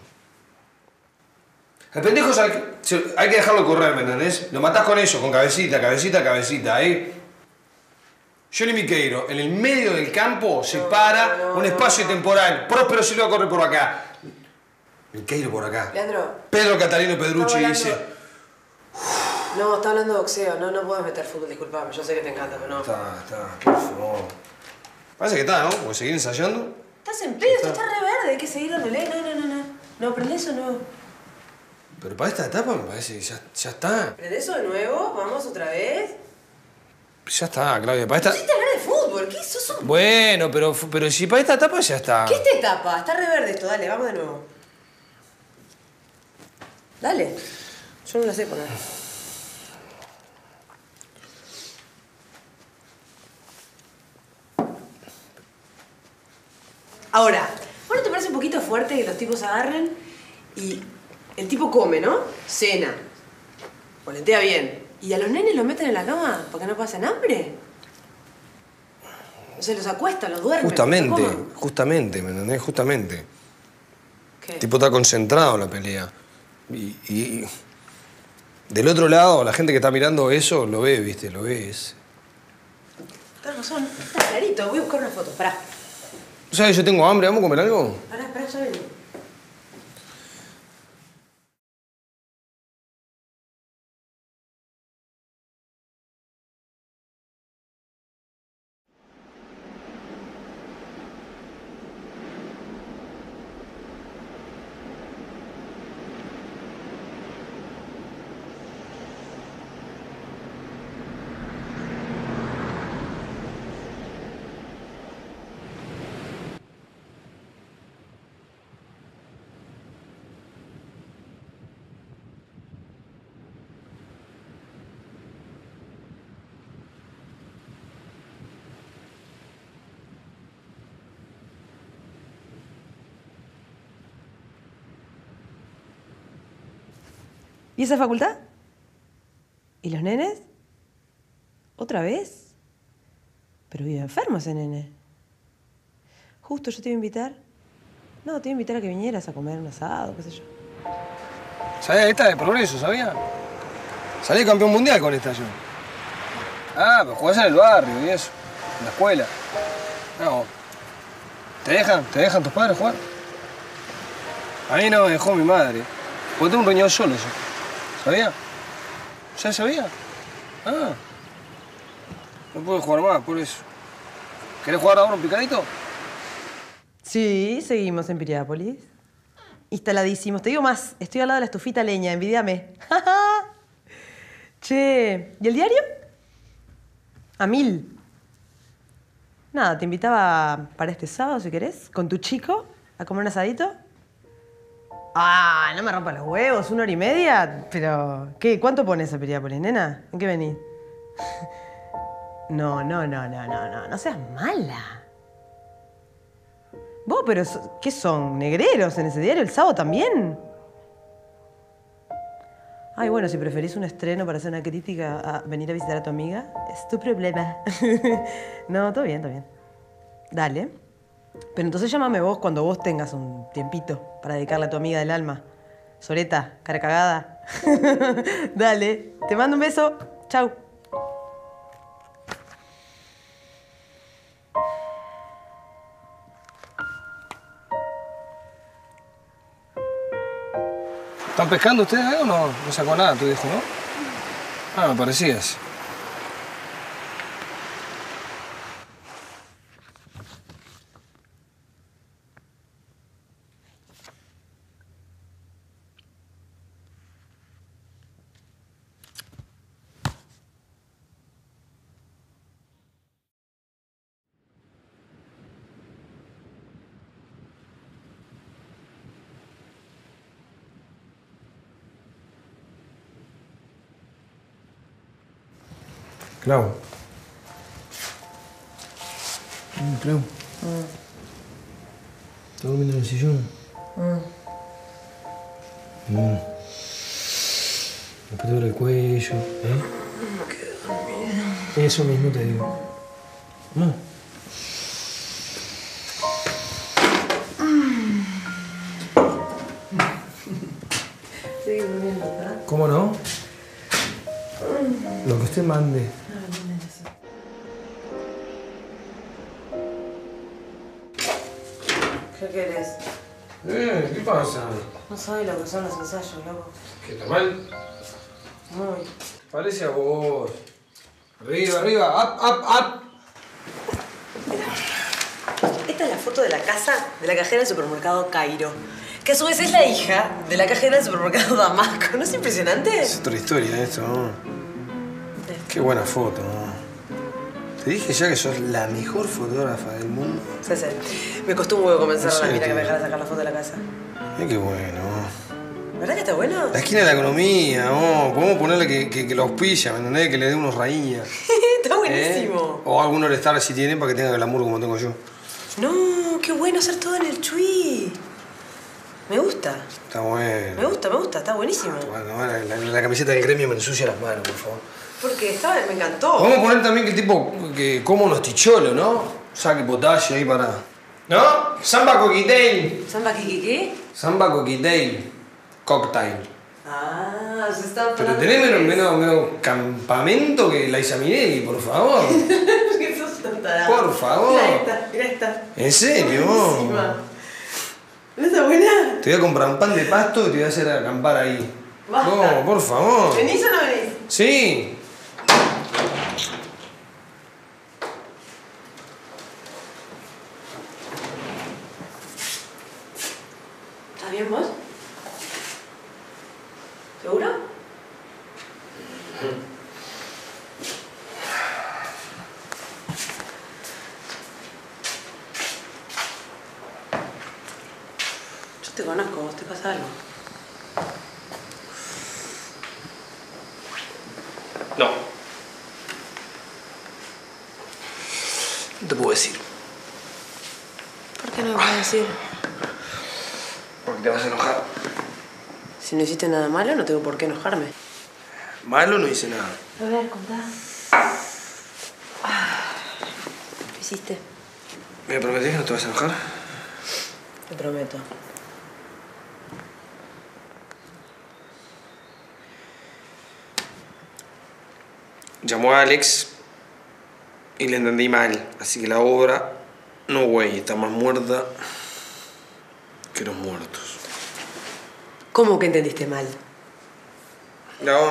El pendejo hay que dejarlo correr, ¿me entendés? Lo matás con eso, con cabecita, ¿eh? Johnny Miqueiro, en el medio del campo, se para un espacio temporal. Próspero Silva corre por acá. Miqueiro por acá. Leandro. Pedro Catalino Pedrucci dice... No, está hablando de boxeo. No puedes meter fútbol, disculpame. Yo sé que te encanta, pero no. Está, por favor. Parece que está, ¿no? Porque seguir ensayando. Estás en pedo, esto está re verde. Hay que seguir dándole. No. No, prende eso no. Pero para esta etapa me parece que ya está. Prende eso de nuevo. Vamos otra vez. Ya está, Claudia. Para esta... Necesitas hablar de fútbol. ¿Qué? Sos un... Bueno, pero si para esta etapa ya está. ¿Qué esta etapa? Está re verde esto. Dale, vamos de nuevo. Dale. Yo no la sé poner. Ahora, ¿bueno te parece un poquito fuerte que los tipos agarren y el tipo come, ¿no? Cena. Voletea bien. ¿Y a los nenes los meten en la cama para que no pasen hambre? O sea, los acuestan, los duermen. Justamente, ¿me entendés? Justamente. ¿Qué? El tipo está concentrado en la pelea. Y del otro lado, la gente que está mirando eso lo ve, ¿viste? Lo ve. Tenés razón, está clarito. Voy a buscar una foto. Pará. ¿Sabes? Yo tengo hambre. ¿Vamos a comer algo? Pará, ya vengo. ¿Y esa facultad? ¿Y los nenes? ¿Otra vez? Pero vive enfermo ese nene. Justo yo te iba a invitar. No, te iba a invitar a que vinieras a comer un asado, qué sé yo. ¿Sabías? Esta de progreso, ¿sabía? Salí campeón mundial con esta yo. Ah, pero jugás en el barrio y eso. En la escuela. No. ¿Te dejan tus padres jugar? A mí no me dejó mi madre. Porque tengo un riñón solo yo. ¿Sabía? ¿Ya sabía? Ah. No puedo jugar más, por eso. ¿Querés jugar ahora un picadito? Sí, seguimos en Piriápolis. Instaladísimos. Te digo más, estoy al lado de la estufita leña, envidiame. Che, ¿y el diario? A 1000. Nada, te invitaba para este sábado, si querés, con tu chico, a comer un asadito. Ah, no me rompas los huevos, 1 hora y media. Pero, ¿qué? ¿Cuánto pones a Piriápolis, nena? ¿En qué venís? No seas mala. Vos, pero, ¿qué son? ¿Negreros en ese diario? ¿El sábado también? Ay, bueno, si preferís un estreno para hacer una crítica a venir a visitar a tu amiga, es tu problema. No, todo bien. Dale. Pero entonces llámame vos cuando vos tengas un tiempito para dedicarle a tu amiga del alma. Soreta, cara cagada. Dale, te mando un beso. Chau. ¿Están pescando ustedes ahí o no? No sacó nada tu viejo, ¿no? Ah, me parecías. Clau. Clau. ¿Estás durmiendo en el sillón? Después te duele el cuello, ¿eh? Me quedo dormida. Eso mismo te digo. No. Sigue durmiendo, ¿verdad? ¿Cómo no? Lo que usted mande. ¿Qué querés? ¿Qué pasa? No sabes lo que son los ensayos, loco. ¿Qué está mal? Muy. Parece a vos. Arriba, arriba. Up, up, up. Esta es la foto de la casa de la cajera del supermercado Cairo, que a su vez es la hija de la cajera del supermercado Damasco. ¿No es impresionante? Es otra historia esto, ¿no? Qué buena foto, ¿no? Te dije ya que sos la mejor fotógrafa del mundo. Sí, sí. Me costó un huevo convencer a la mina que me tío. dejara sacar la foto de la casa. Qué bueno. ¿Verdad que está bueno? La esquina de la economía, ¿no? Podemos ponerle que lo auspicia, ¿me entendés? Que le dé unos raíñas. Está buenísimo. O algún All-Star si tienen para que tenga glamour como tengo yo. No, qué bueno hacer todo en el Chui. Me gusta. Está bueno. Me gusta, está buenísimo. Bueno, la camiseta del gremio me ensucia las manos, por favor. Porque me encantó. Vamos a poner también que tipo, que como unos ticholos, ¿no? Saque potasio ahí para... ¿No? Samba cocktail. ¿Samba qué? Samba cocktail. Cocktail. Ah, se está... Pero tenés menos campamento que la Minelli, por favor. Que sos tan tarado. Por favor. Mira esta. ¿En serio? Buenísima. ¿No está buena? Te voy a comprar un pan de pasto y te voy a hacer acampar ahí. Basta. No, por favor. ¿Venís o no venís? Sí. ¿Estás bien vos? ¿Seguro? Yo te conozco, vos te pasa algo. No. No te puedo decir. ¿Por qué no me puedes decir? Porque te vas a enojar. Si no hiciste nada malo, no tengo por qué enojarme. Malo no hice nada. A ver, contá. ¿Qué hiciste? ¿Me prometés que no te vas a enojar? Te prometo. Llamó a Alex y le entendí mal. Así que la obra, no güey, está más muerta que los muertos. ¿Cómo que entendiste mal? No va.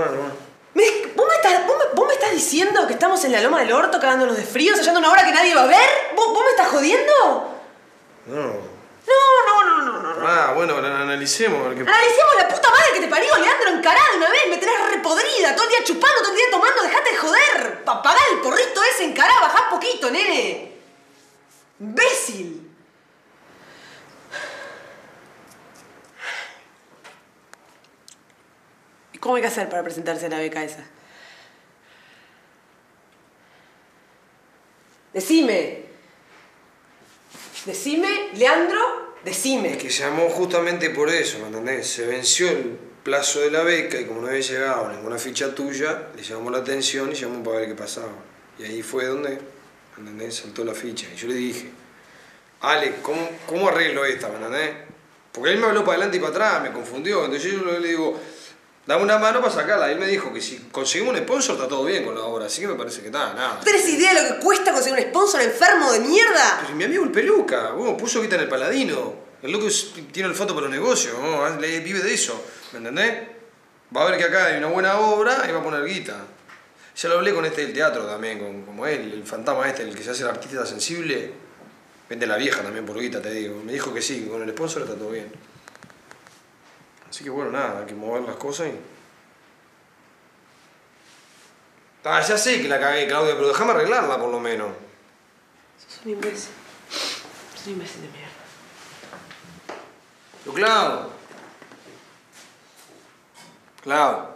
¿Vos me estás diciendo que estamos en la loma del orto cagándonos de frío, ensayando una obra que nadie va a ver? ¿Vos me estás jodiendo? No. No. Ah, bueno, analicemos. A ver qué... Analicemos la puta madre que te parió, Leandro, encarada de una vez. Me tenés repodrida, todo el día chupando, todo el día tomando, dejate de joder. Apagá el porrito ese, encará, bajá poquito, nene. Imbécil. ¿Y cómo hay que hacer para presentarse a la beca esa? Decime, Leandro, decime. Es que llamó justamente por eso, ¿me entendés? Se venció el plazo de la beca y como no había llegado ninguna ficha tuya, le llamó la atención y llamó para ver qué pasaba. Y ahí fue donde, ¿me entendés? Saltó la ficha. Y yo le dije, Ale, ¿cómo arreglo esta, ¿me entendés? Porque él me habló para adelante y para atrás, me confundió. Entonces yo le digo, dame una mano para sacarla. Y él me dijo que si conseguimos un sponsor está todo bien con la obra. Así que me parece que está, nada. ¿Tenés idea de lo que cuesta conseguir un sponsor enfermo de mierda? Pero mi amigo el Peluca, puso guita en el Paladino. El loco tiene olfato para los negocios, vive de eso, ¿me entendés? Va a ver que acá hay una buena obra y va a poner guita. Ya lo hablé con este del teatro también, como él, el fantasma este, el que se hace el artista sensible. Vende la vieja también por guita, te digo. Me dijo que sí, que con el sponsor está todo bien. Así que bueno, nada, hay que mover las cosas y... Ah, ya sé que la cagué, Claudia, pero déjame arreglarla por lo menos. Sos un imbécil. Sos un imbécil de mierda. Pero Clau.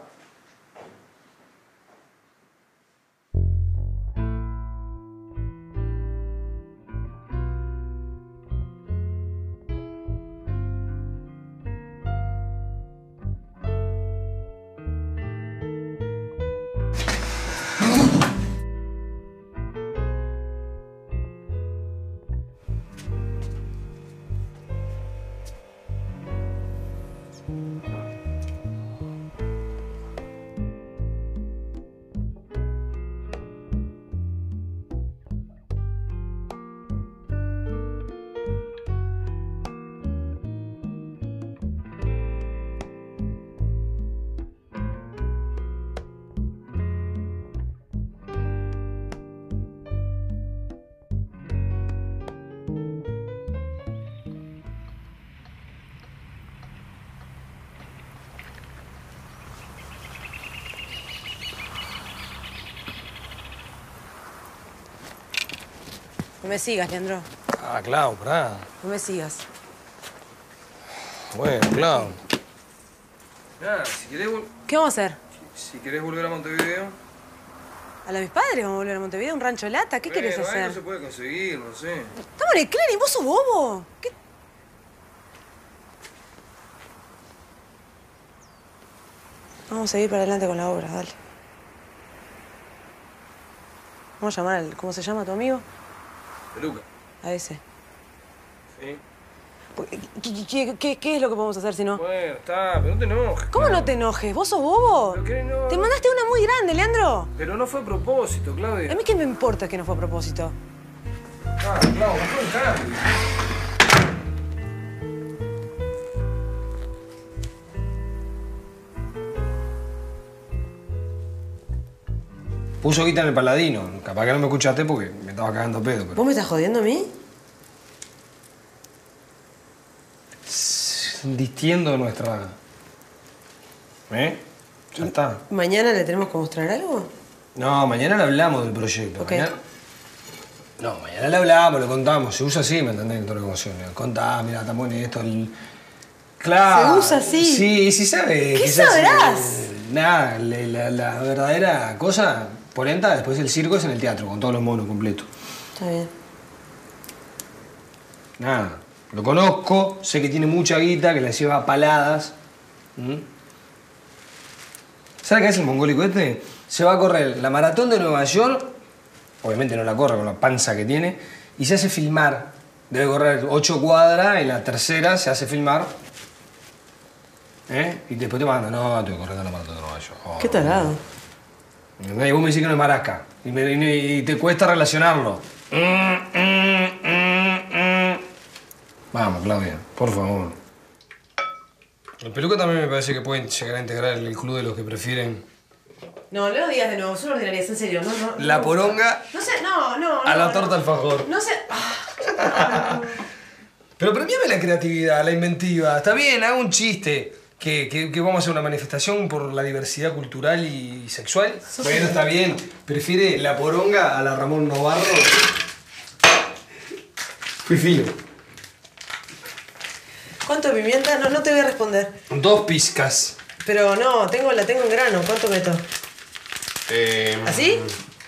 No me sigas, Leandro. Ah, Clau, pará. No me sigas. Bueno, Clau. Mirá, si querés... ¿Qué vamos a hacer? Si querés volver a Montevideo... ¿A la de mis padres vamos a volver a Montevideo? ¿Un rancho de lata? ¿Qué querés Ahí hacer? no se puede conseguir, no sé. Estamos en el clínico, vos sos bobo. ¿Qué? Vamos a ir para adelante con la obra, dale. Vamos a llamar al... ¿Cómo se llama tu amigo? Peluca. A ese. Sí. ¿Qué es lo que podemos hacer si no? Bueno, está, pero no te enojes. ¿Cómo no te enojes? ¿Vos sos bobo? ¿Pero qué no? Te mandaste una muy grande, Leandro. Pero no fue a propósito, Claudia. ¿A mí qué me importa que no fue a propósito? Ah, Clau, no fue un cambio. Puso guita en el Paladino. Capaz que no me escuchaste porque me estaba cagando pedo. Pero... ¿Vos me estás jodiendo a mí? Distiendo nuestra... ¿Eh? Ya está. ¿Mañana le tenemos que mostrar algo? No, mañana le hablamos del proyecto. Ok. No, mañana le hablamos, le contamos. Se usa así, ¿me entendés? En toda la emoción. Contá, mira, está bueno esto. Claro. ¿Se usa así? Sí, sí sabes. ¿Qué sabrás? Nada, la verdadera cosa, polenta, después el circo es en el teatro, con todos los monos completos. Está bien. Nada. Lo conozco, sé que tiene mucha guita, que la lleva a paladas. ¿Sabes qué es el mongólico este? Se va a correr la maratón de Nueva York, obviamente no la corre con la panza que tiene, y se hace filmar. Debe correr 8 cuadras y la tercera se hace filmar. Y después te manda, no, estoy corriendo la maratón de Nueva York. Oh, ¿Qué talado? Y vos me decís que no es marasca. Y te cuesta relacionarlo. Vamos, Claudia, por favor. El Peluca también me parece que pueden llegar a integrar el club de los que prefieren... No, no lo digas de nuevo, son ordinarias, en serio. No, la poronga... No sé, no. A la torta alfajor. No sé... Pero premiame la creatividad, la inventiva. Está bien, hago un chiste. Que vamos a hacer una manifestación por la diversidad cultural y sexual. Bueno, está bien. Prefiere la poronga a la Ramón Novarro. Fui fino. ¿Cuánto de pimienta? No te voy a responder. 2 pizcas. Pero no, la tengo en grano. ¿Cuánto meto? ¿Así?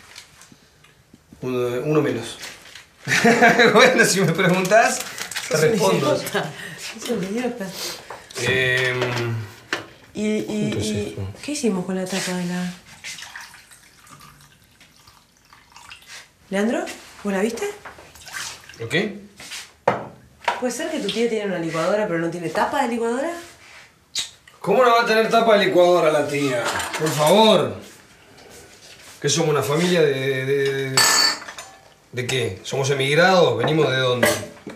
Uno menos. Bueno, si me preguntás, te respondo. Sos un idiota. ¿Qué hicimos con la tapa de la...? ¿Leandro? ¿Vos la viste? ¿Qué? ¿Puede ser que tu tía tiene una licuadora pero no tiene tapa de licuadora? ¿Cómo no va a tener tapa de licuadora la tía? Por favor. ¿Qué somos, una familia de qué? ¿Somos emigrados? ¿Venimos de dónde?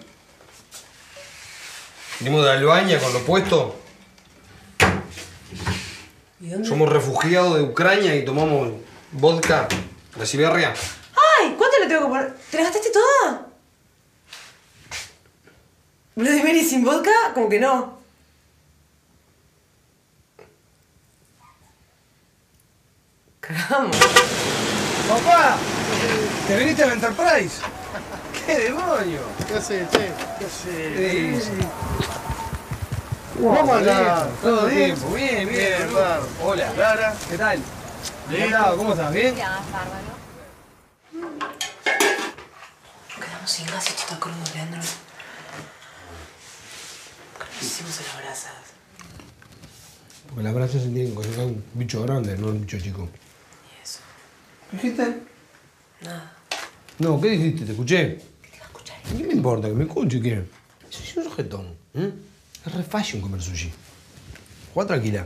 ¿Venimos de Albania con lo puesto? ¿Y dónde? ¿Somos refugiados de Ucrania y tomamos vodka de Siberia? ¡Ay! ¿Cuánto le tengo que poner? ¿Te la gastaste toda? ¿Bloody Mary sin vodka? Como que no. Cagamos. ¡Papá! ¿Te viniste a Enterprise? ¿Qué demonio? ¿Qué haces, che? ¿Qué haces? ¿Cómo andás? ¿Todo bien? Bien, bien. Hola. Clara. ¿Qué tal? Encantado, ¿cómo estás? ¿Bien? Quedamos sin gas y esto está crudo, Leandro. ¿Por qué no hicimos las brasas? Porque las brasas se tienen que cocinar un bicho grande, no un bicho chico. ¿Y eso? ¿Qué dijiste? Nada. No, ¿qué dijiste? ¿Te escuché? ¿Qué te va a escuchar? ¿Qué me importa que me escuche? ¿Qué? Soy un sujetón. Es re fashion comer sushi. Juega tranquila.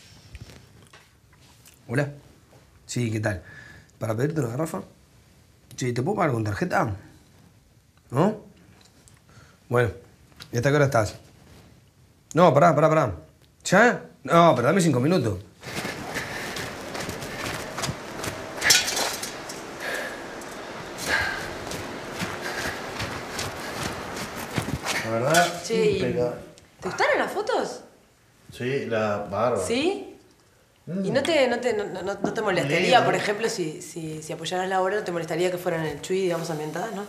Hola. Sí, ¿qué tal? ¿Para pedirte una garrafa? Sí, ¿te puedo pagar con tarjeta? ¿No? Bueno, ¿y hasta qué hora estás? No, pará. ¿Ya? No, pero dame 5 minutos. La verdad, Che, impecable. ¿te gustaron las fotos? Sí, la barba. ¿Sí? ¿Y no te molestaría, por ejemplo, si apoyaras la obra, no te molestaría que fueran en el Chuy, digamos, ambientadas, no?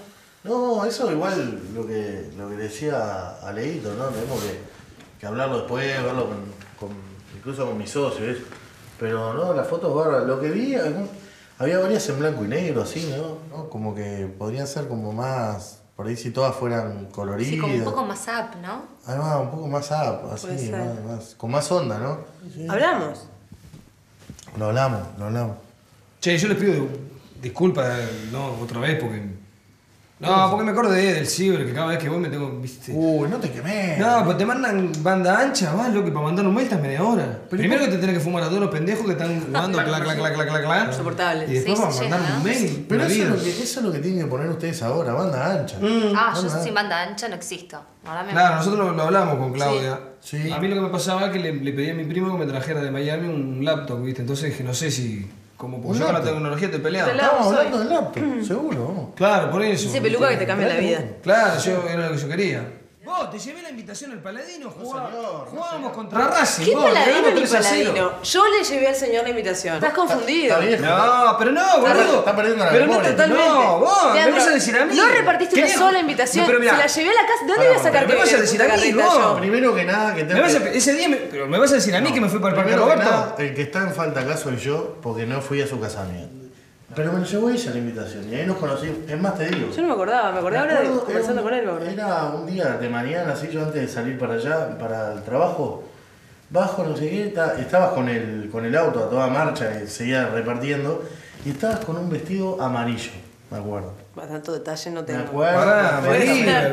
No, eso igual lo que decía Aleito, ¿no? Tenemos que hablarlo después, verlo incluso con mis socios. Pero no, las fotos bárbaras. Lo que vi, había varias en blanco y negro, así, ¿no? Como que podrían ser como más, por ahí si todas fueran coloridas. Sí, como un poco más up, ¿no? Además, un poco más up, así, con más onda, ¿no? Sí. ¿Hablamos? Lo hablamos. Che, yo les pido disculpas, no, otra vez, porque... No, porque me acordé del ciber, que cada vez que voy me tengo, viste... Uy, no te quemé. No, pues te mandan banda ancha, vas, loco, y para mandar un mail estás media hora. Primero que te tenés que fumar a todos los pendejos que están jugando clac. Insoportables. Y después para mandar un mail. Pero eso es lo que tienen que poner ustedes ahora, banda ancha. Yo sin banda ancha no existo. Claro, nosotros lo hablamos con Claudia. Sí. A mí lo que me pasaba es que le pedí a mi primo que me trajera de Miami un laptop, ¿viste? Entonces que no sé si... Como yo con la tecnología te peleaba. Estamos hablando del laptop, seguro. Claro, por eso. Dice peluca que te cambia la vida. Claro, era lo que yo quería. Vos, te llevé la invitación al Paladino, jugábamos contra Racing. ¿Qué vos, Paladino ganamos ni 3-0. Paladino? Yo le llevé al señor la invitación. Estás confundido. No, pero no, boludo. Está perdiendo la Pero no memoria. totalmente. No, vos, me Leandro, vas a decir a mí. No repartiste una sola invitación. No, pero mirá. Se la llevé a la casa. ¿De dónde iba a sacar me vas a decir a mí, vos. Primero que nada, que Ese día me vas a decir a mí que me fui para el Parque Primero que Roberto. nada, el que está en falta acá soy yo, porque no fui a su casamiento. Pero me llevó ella la invitación y ahí nos conocimos. Es más, te digo. Yo no me acordaba ahora de conversando con él. Era un día de mañana, así yo antes de salir para allá, para el trabajo, bajo, no sé qué, estabas con el auto a toda marcha y seguía repartiendo, y estabas con un vestido amarillo, me acuerdo. Tanto detalle no tengo. Me acuerdo. Pará, MacGyver.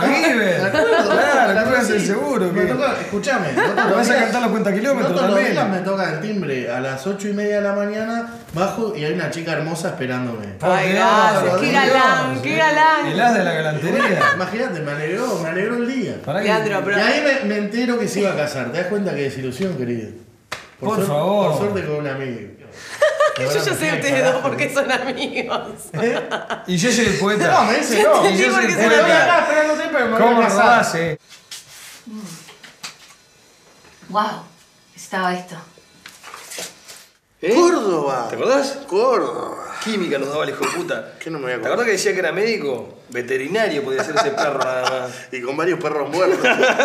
Claro, ¿qué vas a hacer seguro? Me toca, escuchame. ¿Me vas a cantar los cuenta kilómetros también? Me toca el timbre a las 8:30 de la mañana, bajo y hay una chica hermosa esperándome. Ay, gracias, qué galán, qué galán. El as de la galantería. Imagínate, me alegró el día. Leandro, pero... Y ahí me entero que se iba a casar. ¿Te das cuenta qué desilusión, querido? Por favor. Por suerte con un amigo. Yo ya sé ustedes dos porque son amigos. Y yo soy el poeta. No, me dice no. Y yo soy el Estoy acá poeta. esperándote, pero me ¿Cómo voy a casar. robás, Wow, estaba esto. Córdoba. ¿Te acordás? Córdoba. Química nos daba el hijo de puta. ¿Qué no me voy a ¿Te acordás que decía que era médico? Veterinario podía ser ese perro nada más. Y con varios perros muertos.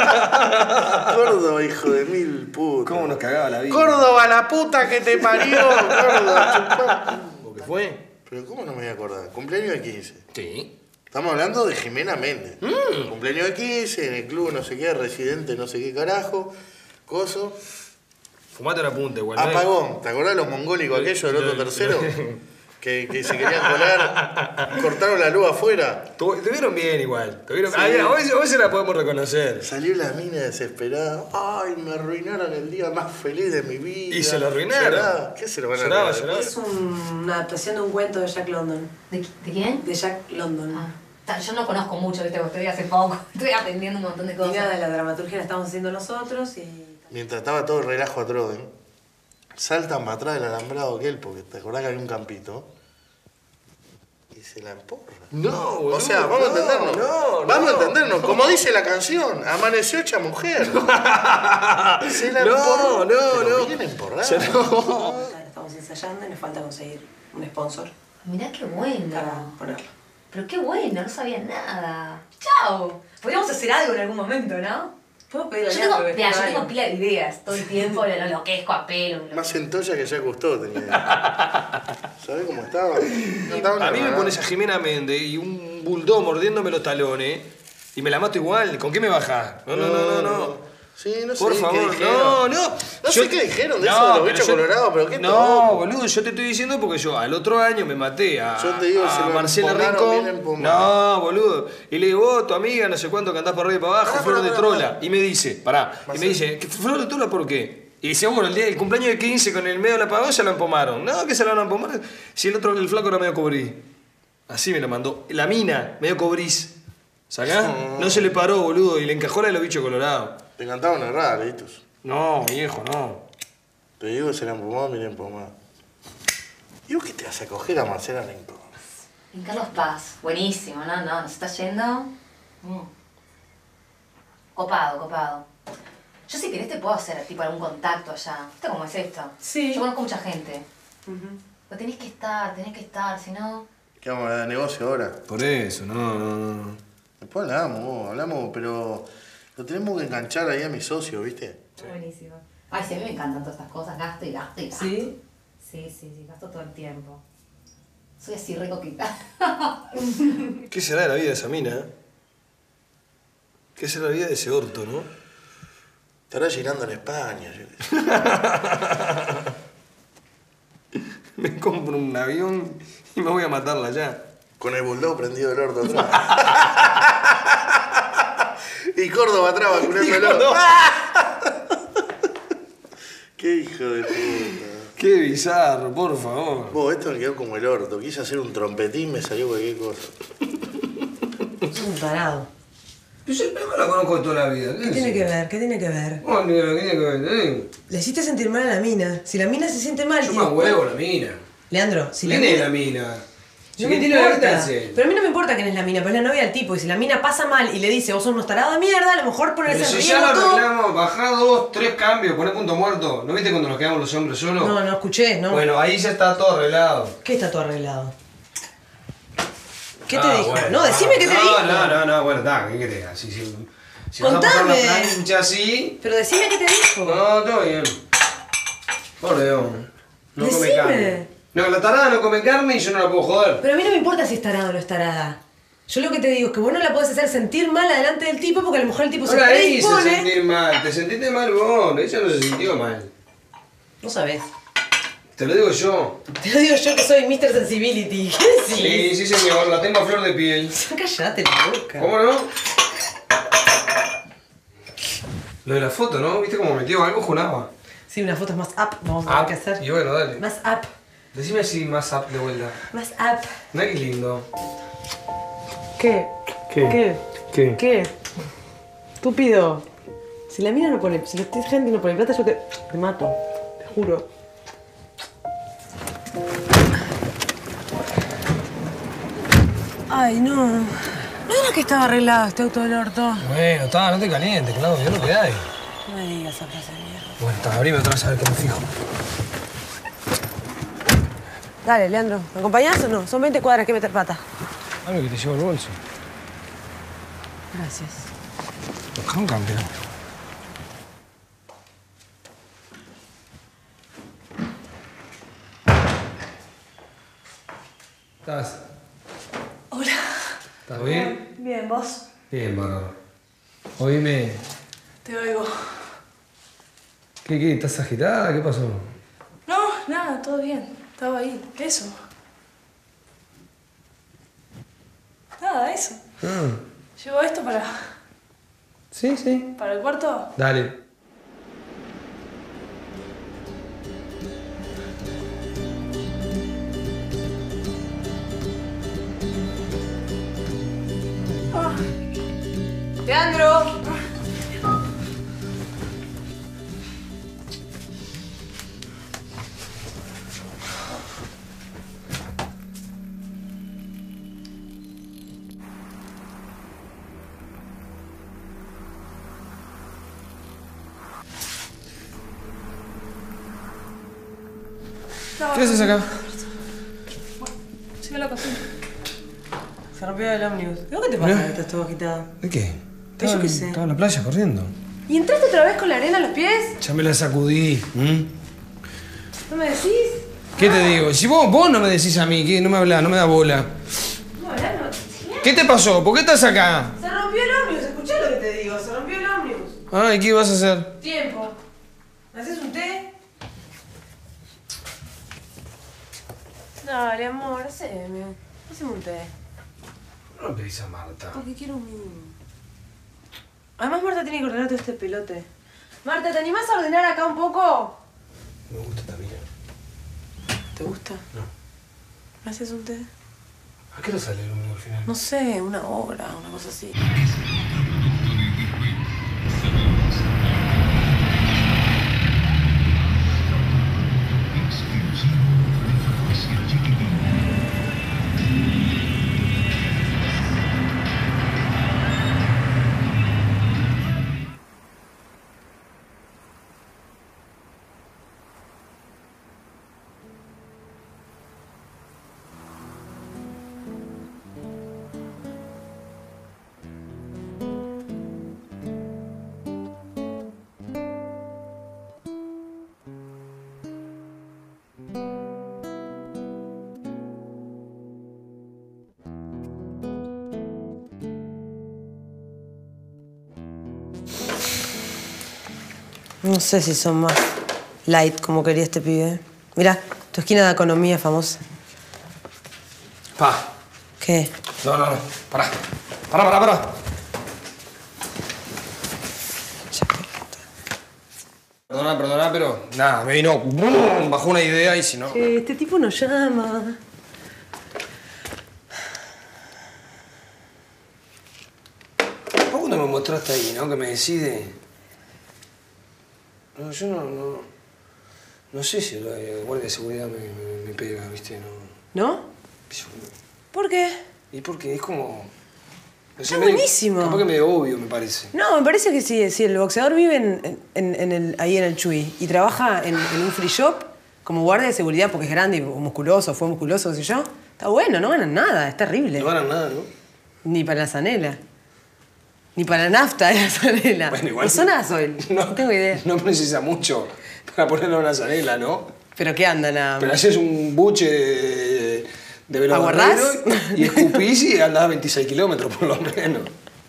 Córdoba, hijo de mil putas. ¿Cómo nos cagaba la vida? Córdoba, la puta que te parió. Córdoba, chupá. ¿Por qué fue? Pero ¿cómo no me voy a acordar? Cumpleaños de 15. Sí. Estamos hablando de Jimena Méndez. Cumpleaños de 15, en el club no sé qué, residente no sé qué carajo, coso. Fumate una punta igual. Apagón. ¿Te acordás de los mongólicos aquellos del otro tercero? Que se querían colar, cortaron la luz afuera. Te vieron bien igual. Te vieron... Sí. Hoy se la podemos reconocer. Salió la mina desesperada. Ay, me arruinaron el día más feliz de mi vida. ¿Y se lo arruinaron? Lloraba. ¿Qué se lo van a arruinar? Lloraba. Es una adaptación de un cuento de Jack London. ¿De quién? De Jack London. Yo no conozco mucho, ¿viste? Estoy hace poco. Estoy aprendiendo un montón de cosas. Y nada, la dramaturgia la estamos haciendo nosotros y... Mientras estaba todo el relajo a Troden, saltan para atrás del alambrado aquel, porque te acordás que había un campito, y se la emporra. No, boludo. O sea, vamos a entendernos. Vamos a entendernos. Como dice la canción, amaneció hecha mujer. Se la emporró. Pero bien emporrada. Estamos ensayando y nos falta conseguir un sponsor. Mirá qué bueno. Para ponerlo. Pero qué bueno, no sabía nada. ¡Chao! Podríamos hacer algo en algún momento, ¿no? ¿Puedo pedir a Yo Leandro tengo pila de ideas todo el tiempo, lo enloquezco a pelo. Más centolla que ya gustó tenía. ¿Sabés cómo estaba? No estaba A mí me nada. pones a Jimena Méndez y un bulldog mordiéndome los talones y me la mato igual. ¿Con qué me bajás? No. Sí, no sé Por qué favor, dijeron. no. No sé qué dijeron de eso de los bichos colorados, pero qué No, boludo, yo te estoy diciendo porque yo al otro año me maté a, Yo te digo, a se lo Marcela empomaron bien Rincón. empomado. No, boludo. Y le digo, vos, tu amiga, no sé cuánto, que andás para arriba y para abajo, Flor de Trola. Y me dice, y me dice, ¿Flor de Trola por qué? Y dice, bueno, el cumpleaños de 15 con el medio de la apagón se lo empomaron. No, que se lo van a empomar. Si el flaco era medio cobriz. Así me lo mandó. La mina, medio cobriz. ¿Sacás? No se le paró, boludo, y le encajó la de los bichos colorados. Te cantaban errada, Litos. No, viejo, no. Te digo que se la empomó, mira empomado. ¿Y vos qué te vas a coger a Marcela Rincón? En Carlos Paz, buenísimo, ¿no? ¿Nos está yendo? Copado. Yo si querés te puedo hacer tipo algún contacto allá. ¿Viste cómo es esto? Sí. Yo conozco mucha gente. Pero tenés que estar, si no... ¿Qué vamos a hablar de negocio ahora? Por eso, no. Después hablamos, pero lo tenemos que enganchar ahí a mi socio, ¿viste? Buenísimo. Ay, sí, a mí me encantan todas estas cosas, gasto y gasto y gasto. ¿Sí? Sí, gasto todo el tiempo. Soy así re coqueta. ¿Qué será de la vida de esa mina? ¿Qué será la vida de ese orto, no? Estará girando en España. Me compro un avión y me voy a matarla allá. Con el bulldog prendido del orto atrás. Y Córdoba atrás vacunándolo. ¡Qué hijo de puta! ¡Qué bizarro, por favor! Vos, esto me quedó como el orto. Quise hacer un trompetín, me salió cualquier cosa. Es un tarado. Yo no la conozco de toda la vida. ¿Qué tiene que ver? ¿Qué tiene que ver? ¿Qué tiene que ver? Le hiciste sentir mal a la mina. Si la mina se siente mal... Yo me huevo la mina. Leandro, si la ¿Quién mina... es la mina? Si No que me tiene la importa. vida hace. Pero a mí no me importa quién es la mina, pero es la novia del tipo. Y si la mina pasa mal y le dice, vos sos unos tarados de mierda, a lo mejor ponerse Pero en si ya lo riesgo todo... arreglamos, bajá 2, 3 cambios, poné punto muerto. ¿No viste cuando nos quedamos los hombres solos? No escuché, ¿no? Bueno, ahí ya está todo arreglado. ¿Qué está todo arreglado? ¿Qué te Ah, dijo? bueno, no, decime qué te dijo. No, bueno, está, ¿qué querés? Si vas a pasar la Contame. plancha así... Pero decime qué te dijo. No, todo bien. Por Dios. No come Decime. carne. No, la tarada no come carne y yo no la puedo joder. Pero a mí no me importa si es tarado o no es tarada. Yo lo que te digo es que vos no la podés hacer sentir mal adelante del tipo porque a lo mejor el tipo No se la hice predispone. sentir mal, te sentiste mal vos, ella no se sintió mal. No sabés. Te lo digo yo. Te lo digo yo que soy Mr. Sensibility. ¿Qué decís? Sí, señor, la tengo a flor de piel. Cállate la boca. ¿Cómo no? Lo de la foto, ¿no? ¿Viste cómo metió algo? Juraba. Sí, una foto es más up, vamos a tener que hacer. Y bueno, dale. Más up, Decime si más up de vuelta. más up. Mira qué lindo. ¿Qué? ¿Qué? Estúpido. Si la mina no pone, si la gente no pone plata, yo te mato. Te juro. Ay, no. ¿No era que estaba arreglado este auto del orto? Bueno, está, no te calientes, Claudio, es lo que hay. No me digas esa frase de mierda. Bueno, está, abrime otra vez a ver qué me fijo. Dale, Leandro, ¿me acompañás o no? Son 20 cuadras que meter pata. Algo que te llevo el bolso. Gracias. Busca un cambio. ¿Estás? Hola. ¿Estás bien? Bien, ¿vos? Bien, bárbaro. Oíme, Te oigo. ¿qué? ¿Estás agitada? ¿Qué pasó? No, nada, todo bien. Estaba ahí. Eso. Nada, eso. Ah, Llevo esto para sí. el cuarto. Dale. ¡Leandro! ¿Qué haces acá? Sigue la cocina. Se rompió el ómnibus. ¿Pero qué te pasa? Mirá. Estás todo agitada. ¿De qué? Yo qué sé. Estaba en la playa corriendo. ¿Y entraste otra vez con la arena en los pies? Ya me la sacudí. ¿No me decís? ¿Qué te digo? Si vos no me decís a mí, que no me hablás, no me da bola. No, no. ¿Qué te pasó? ¿Por qué estás acá? Se rompió el ómnibus, escuchá lo que te digo. Se rompió el ómnibus. Ay, ¿qué vas a hacer? Tiempo. ¿Me haces un té? Dale, amor, haceme. Haceme un té. No pedís a Marta. Porque quiero un mínimo. Además, Marta tiene que ordenar todo este pelote. Marta, ¿te animás a ordenar acá un poco? Me gusta también. ¿Te gusta? No. ¿Me haces un té? ¿A qué hora sale el domingo al final? No sé, una hora, una cosa así. No sé si son más light como quería este pibe. Mirá, tu esquina de economía famosa. Pa. ¿Qué? No. Pará. Pará. Perdona, pero nada, me vino bajó una idea y si no... Este tipo no llama. ¿Vos cuando me mostraste ahí, no? Que me decide... No, yo no sé si el guardia de seguridad me pega, ¿viste? ¿No? ¿Por qué? Y porque es como... No sé, Está buenísimo. Capaz que medio obvio, me parece. No, me parece que si el boxeador vive ahí en el Chuy y trabaja en un free shop como guardia de seguridad porque es grande y musculoso, fue musculoso, qué sé yo, está bueno, no ganan nada, es terrible. No ganan nada, ¿no? Ni para la zanela. Ni para la nafta de la zanela. Bueno, igual... ¿No sonás hoy? No tengo idea. No precisa mucho para ponerle una zanela, ¿no? ¿Pero qué andan a...? Pero haces un buche de velobarrero y escupís y andás a 26 kilómetros por lo menos.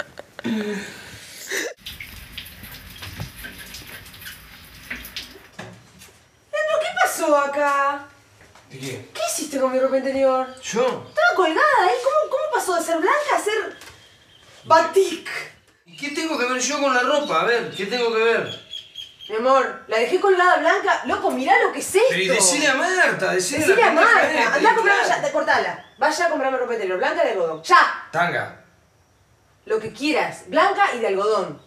¿Qué pasó acá? ¿De qué? ¿Qué hiciste con mi ropa interior? ¿Yo? Estaba colgada ahí. ¿Cómo pasó de ser blanca a ser batik? ¿Y qué tengo que ver yo con la ropa? A ver, ¿qué tengo que ver? Mi amor, la dejé colgada blanca. Loco, mirá lo que es esto. Pero y decile a Marta, Decile a Marta. Andá a comprarme, cortala. Vaya a comprarme ropa interior, blanca y de algodón. ¡Ya! Tanga. Lo que quieras, blanca y de algodón.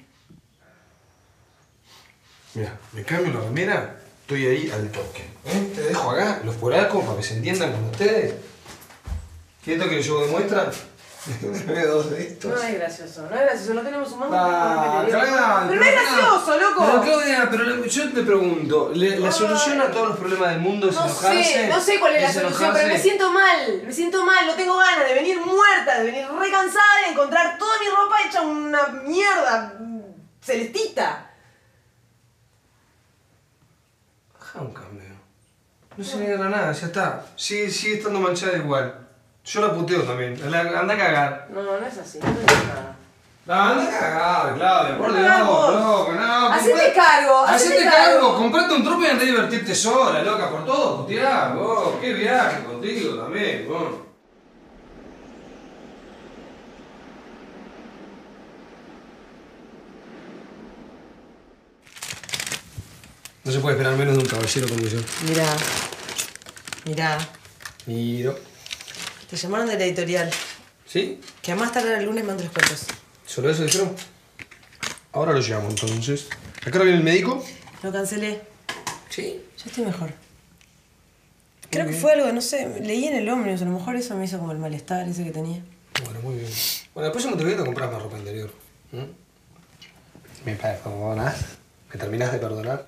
Mira, me cambio la remera, estoy ahí al toque. Te dejo acá los polacos para que se entiendan con ustedes. ¿Quieres que yo demuestra? Me dos de estos. No es gracioso, no tenemos un mango. Claro. Pero no es gracioso, loco. Pero Claudia, pero yo te pregunto, ¿la solución a todos los problemas del mundo es enojarse? No sé cuál es la solución, pero me siento mal, no tengo ganas de venir muerta, de venir recansada y encontrar toda mi ropa hecha una mierda celestita. Baja un cambio. No se niega nada, ya está. Sigue estando manchada igual. Yo la puteo también. Anda a cagar. No es así, no tengo nada. Anda a cagar, Claudia, por Dios, loco, no. Hacete cargo. Comprate un tropo y andá a divertirte sola, loca, por todo, putear, vos. Qué viaje contigo también, vos. No se puede esperar menos de un caballero como yo. Mirá. Miro. Te llamaron de la editorial. ¿Sí? Que a más tardar el lunes mando los cuentos. ¿Solo eso dijeron? Ahora lo llamo entonces. ¿A qué hora viene el médico? Lo cancelé. ¿Sí? Ya estoy mejor. Creo que fue algo, no sé, leí en el ómnibus, a lo mejor eso me hizo como el malestar ese que tenía. Bueno, muy bien. Bueno, después yo me te comprar más ropa interior. ¿Me perdonas? ¿Me terminás de perdonar?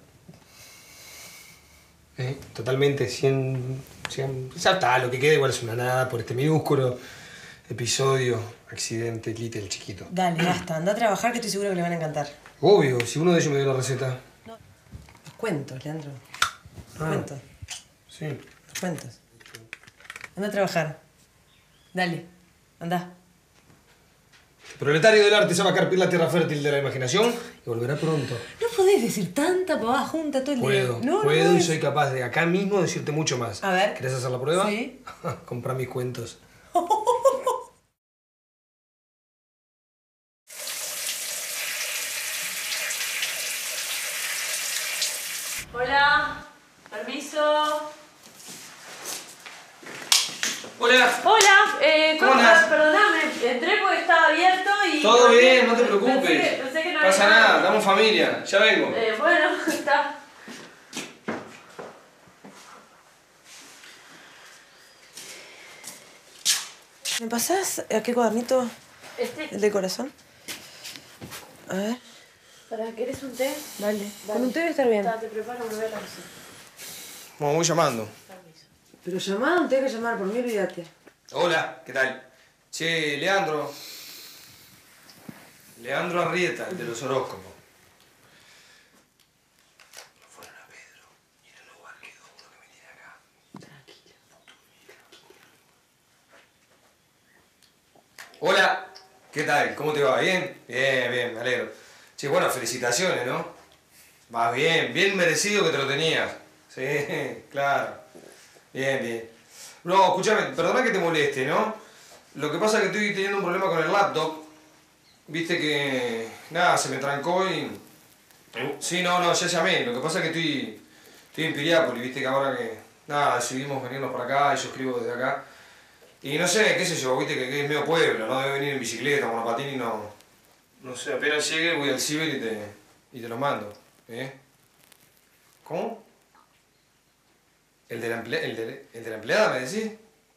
Totalmente, 100... Ya está, lo que queda igual es una nada por este minúsculo episodio, accidente, el chiquito. Dale, basta, anda a trabajar que estoy seguro que le van a encantar. Obvio, si uno de ellos me dio la receta. No. Los cuentos, Leandro. Los cuentos. Sí. Los cuentos. Anda a trabajar. Dale, anda. El proletario del arte se va a carpir la tierra fértil de la imaginación y volverá pronto. No podés decir tanta pavada junta todo el día. Puedo y soy capaz de acá mismo decirte mucho más. A ver. ¿Querés hacer la prueba? Sí. Comprá mis cuentos. Hola, permiso. Hola. Hola, ¿Cómo andás? Perdóname, entré porque estaba abierto y... Todo bien, no te preocupes. Pensé que no pasa había nada, estamos familia, ya vengo. Bueno, está. ¿Me pasás a qué cuadernito? Este. ¿El de corazón? A ver. ¿Querés un té? Dale. Con un té debe estar bien. Te preparo, me voy a la cocina. Bueno, voy llamando. Pero llamar, no tenés que llamar, por mí olvídate. Hola, ¿qué tal? Che, Leandro. Leandro Arrieta, el de los horóscopos. Fueron a Pedro y en el lugar quedó uno que me tiene acá. Tranquilo. Hola, ¿qué tal? ¿Cómo te va? ¿Bien? Bien, me alegro. Che, bueno, felicitaciones, ¿no? Va bien, bien merecido que te lo tenías. Sí, claro. Bien. No, escúchame, perdona que te moleste, ¿no? Lo que pasa es que estoy teniendo un problema con el laptop. Viste que... Nada, se me trancó y... Sí, no, ya llamé. Lo que pasa es que estoy en Piriápolis, viste que ahora que... Nada, decidimos venirnos para acá y yo escribo desde acá. Y no sé, qué sé yo, viste que es medio pueblo, ¿no? Debe venir en bicicleta, monopatín y no... No sé, apenas llegue voy al ciber y te lo mando. ¿Cómo? ¿El de la empleada, me decís?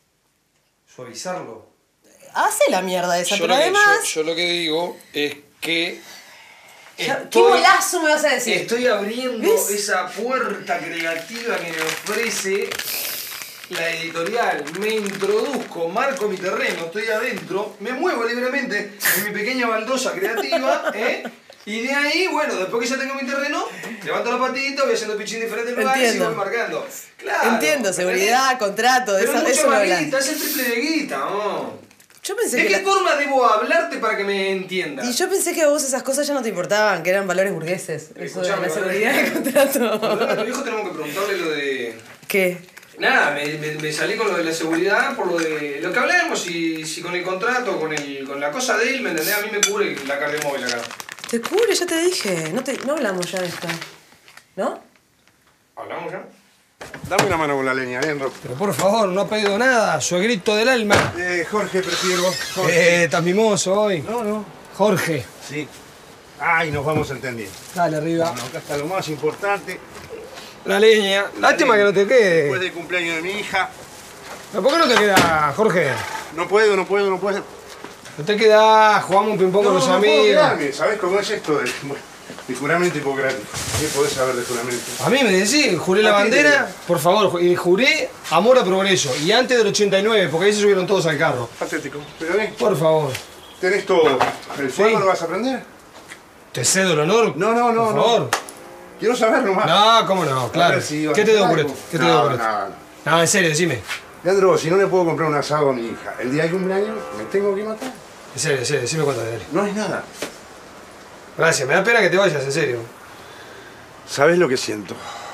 Suavizarlo. Hace la mierda esa, pero además... Yo lo que digo es que... ¿Qué golazo me vas a decir? Estoy abriendo esa puerta creativa que me ofrece la editorial. Me introduzco, marco mi terreno, estoy adentro, me muevo libremente en mi pequeña baldosa creativa, y de ahí, bueno, después que ya tengo mi terreno, levanto la patita, voy haciendo pichín en diferentes lugares y voy marcando. Claro. Entiendo, seguridad, contrato, pero eso mucho no más guita, es el triple de guita, ¿no? Yo pensé ¿De que qué forma debo hablarte para que me entiendas? Y yo pensé que a vos esas cosas ya no te importaban, que eran valores burgueses. Eso de la seguridad del contrato. A tu hijo tenemos que preguntarle lo de... ¿Qué? Nada, me salí con lo de la seguridad por lo de... Lo que hablamos, si con el contrato, con la cosa de él, ¿me entendés? A mí me cubre la carga móvil acá. Te cubre, ya te dije. No hablamos ya de esto. ¿No? ¿Hablamos ya? Dame una mano con la leña, Leandro. Pero por favor, no ha pedido nada. Suegrito del alma. Jorge, prefiero. Jorge. Estás mimoso hoy. No. Jorge. Sí. Ay, nos vamos entendiendo. Dale, arriba. Bueno, acá está lo más importante. La leña. Lástima que no te quede. Después del cumpleaños de mi hija. ¿Pero por qué no te queda, Jorge? No puedo. No te quedás, jugamos un ping-pong con los amigos. ¿Sabés cómo es esto de juramento hipocrático? ¿Qué podés saber de juramento? A mí me decís, juré la bandera, por favor, y juré amor a progreso. Y antes del 89, porque ahí se subieron todos al carro. Patético. ¿Pero por favor. ¿Tenés todo? ¿El fuego lo vas a prender? ¿Te cedo el honor? No. Por favor. Quiero saber nomás. No, cómo no, claro. ¿Qué te debo por esto? No, en serio, decime. Leandro, si no le puedo comprar un asado a mi hija el día del cumpleaños, ¿me tengo que matar? En serio, decime cuánto, dale. No es nada. Gracias, me da pena que te vayas, en serio. ¿Sabés lo que siento?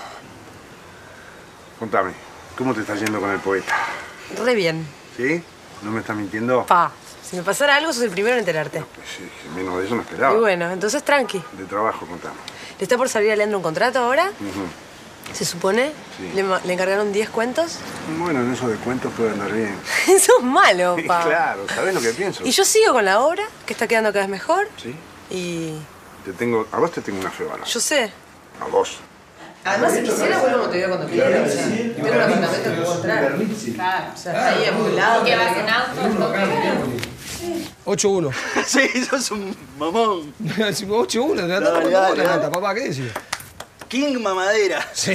Contame, ¿cómo te está yendo con el poeta? Re bien. ¿Sí? ¿No me estás mintiendo? Si me pasara algo, sos el primero en enterarte. Sí, menos de eso no esperaba. Y bueno, entonces tranqui. De trabajo, contame. ¿Le está por salir a Leandro un contrato ahora? ¿Se supone? Sí. ¿Le encargaron 10 cuentos? Bueno, en eso de cuentos puede andar bien. Eso es malo, pa. Claro, ¿sabés lo que pienso? Y yo sigo con la obra, que está quedando cada vez mejor. ¿Sí? Y... A vos te tengo una fe, ¿no? Yo sé. A vos. Además, si quisiera, vuelvo a Montevideo cuando quiera. O sea, tengo un apartamento que puedo entrar. Claro. O sea, está ahí amueblado. ¿Y qué vas en auto? 8-1. Sí, sos un mamón. 8-1, te la toco, papá, ¿qué decís? King Mamadera. Sí.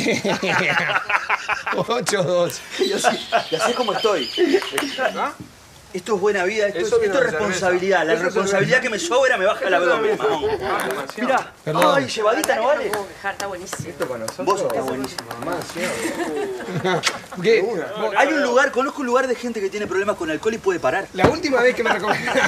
8-2. Ya sé cómo estoy. Esto es buena vida, esto es responsabilidad. La responsabilidad que me sobra me baja la abdomen, mamón. Mirá, ay, llevadita no vale. Está buenísimo. Esto para nosotros. Vos estás buenísimo. Hay un lugar, conozco un lugar de gente que tiene problemas con alcohol y puede parar. La última vez que me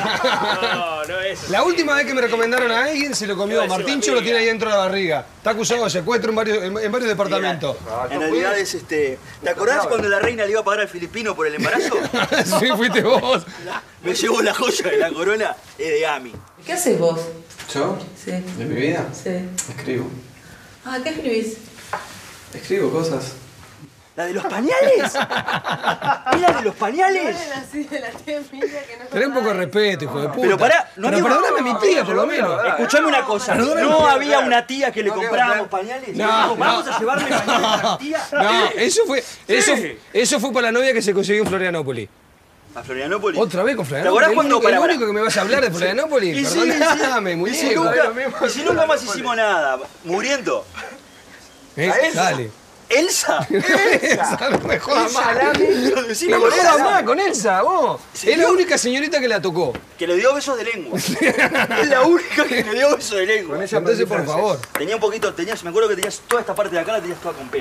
recomendaron a alguien se lo comió. Martincho lo tiene ahí dentro de la barriga. Está acusado de secuestro en varios departamentos. En realidad es ¿te acordás cuando la reina le iba a pagar al filipino por el embarazo? Sí, fuiste vos. Me llevó la joya de la corona, es de Ami. ¿Qué haces vos? ¿Yo? Sí. ¿De mi vida? Sí. Escribo. ¿Qué escribís? Escribo cosas. ¿La de los pañales? ¿Es la de los pañales? Así de la tía Emilia que no. Tenés un poco de respeto, hijo de puta. Pero pará, no pero perdóname a mi tía, por lo menos. Escuchame una cosa, ¿no había una tía que le comprábamos pañales? No, ¿Vamos a llevarle pañales a la tía? No, eso fue para la novia que se consiguió en Florianópolis. ¿A Florianópolis? ¿Otra vez con ¿Te Florianópolis? acordás cuando ¿Es lo único que me vas a hablar de Florianópolis? Y sí, Perdóname, muñeco. Y si nunca más hicimos nada, muriendo. Dale. ¿Elsa? ¡Elsa! No me jodas más. No me jodas más con Elsa, vos. Es la única señorita que la tocó. Que le dio besos de lengua. Es la única que le dio besos de lengua. Entonces, por favor. Tenía un poquito, me acuerdo que tenías toda esta parte de acá, la tenías toda con pelo.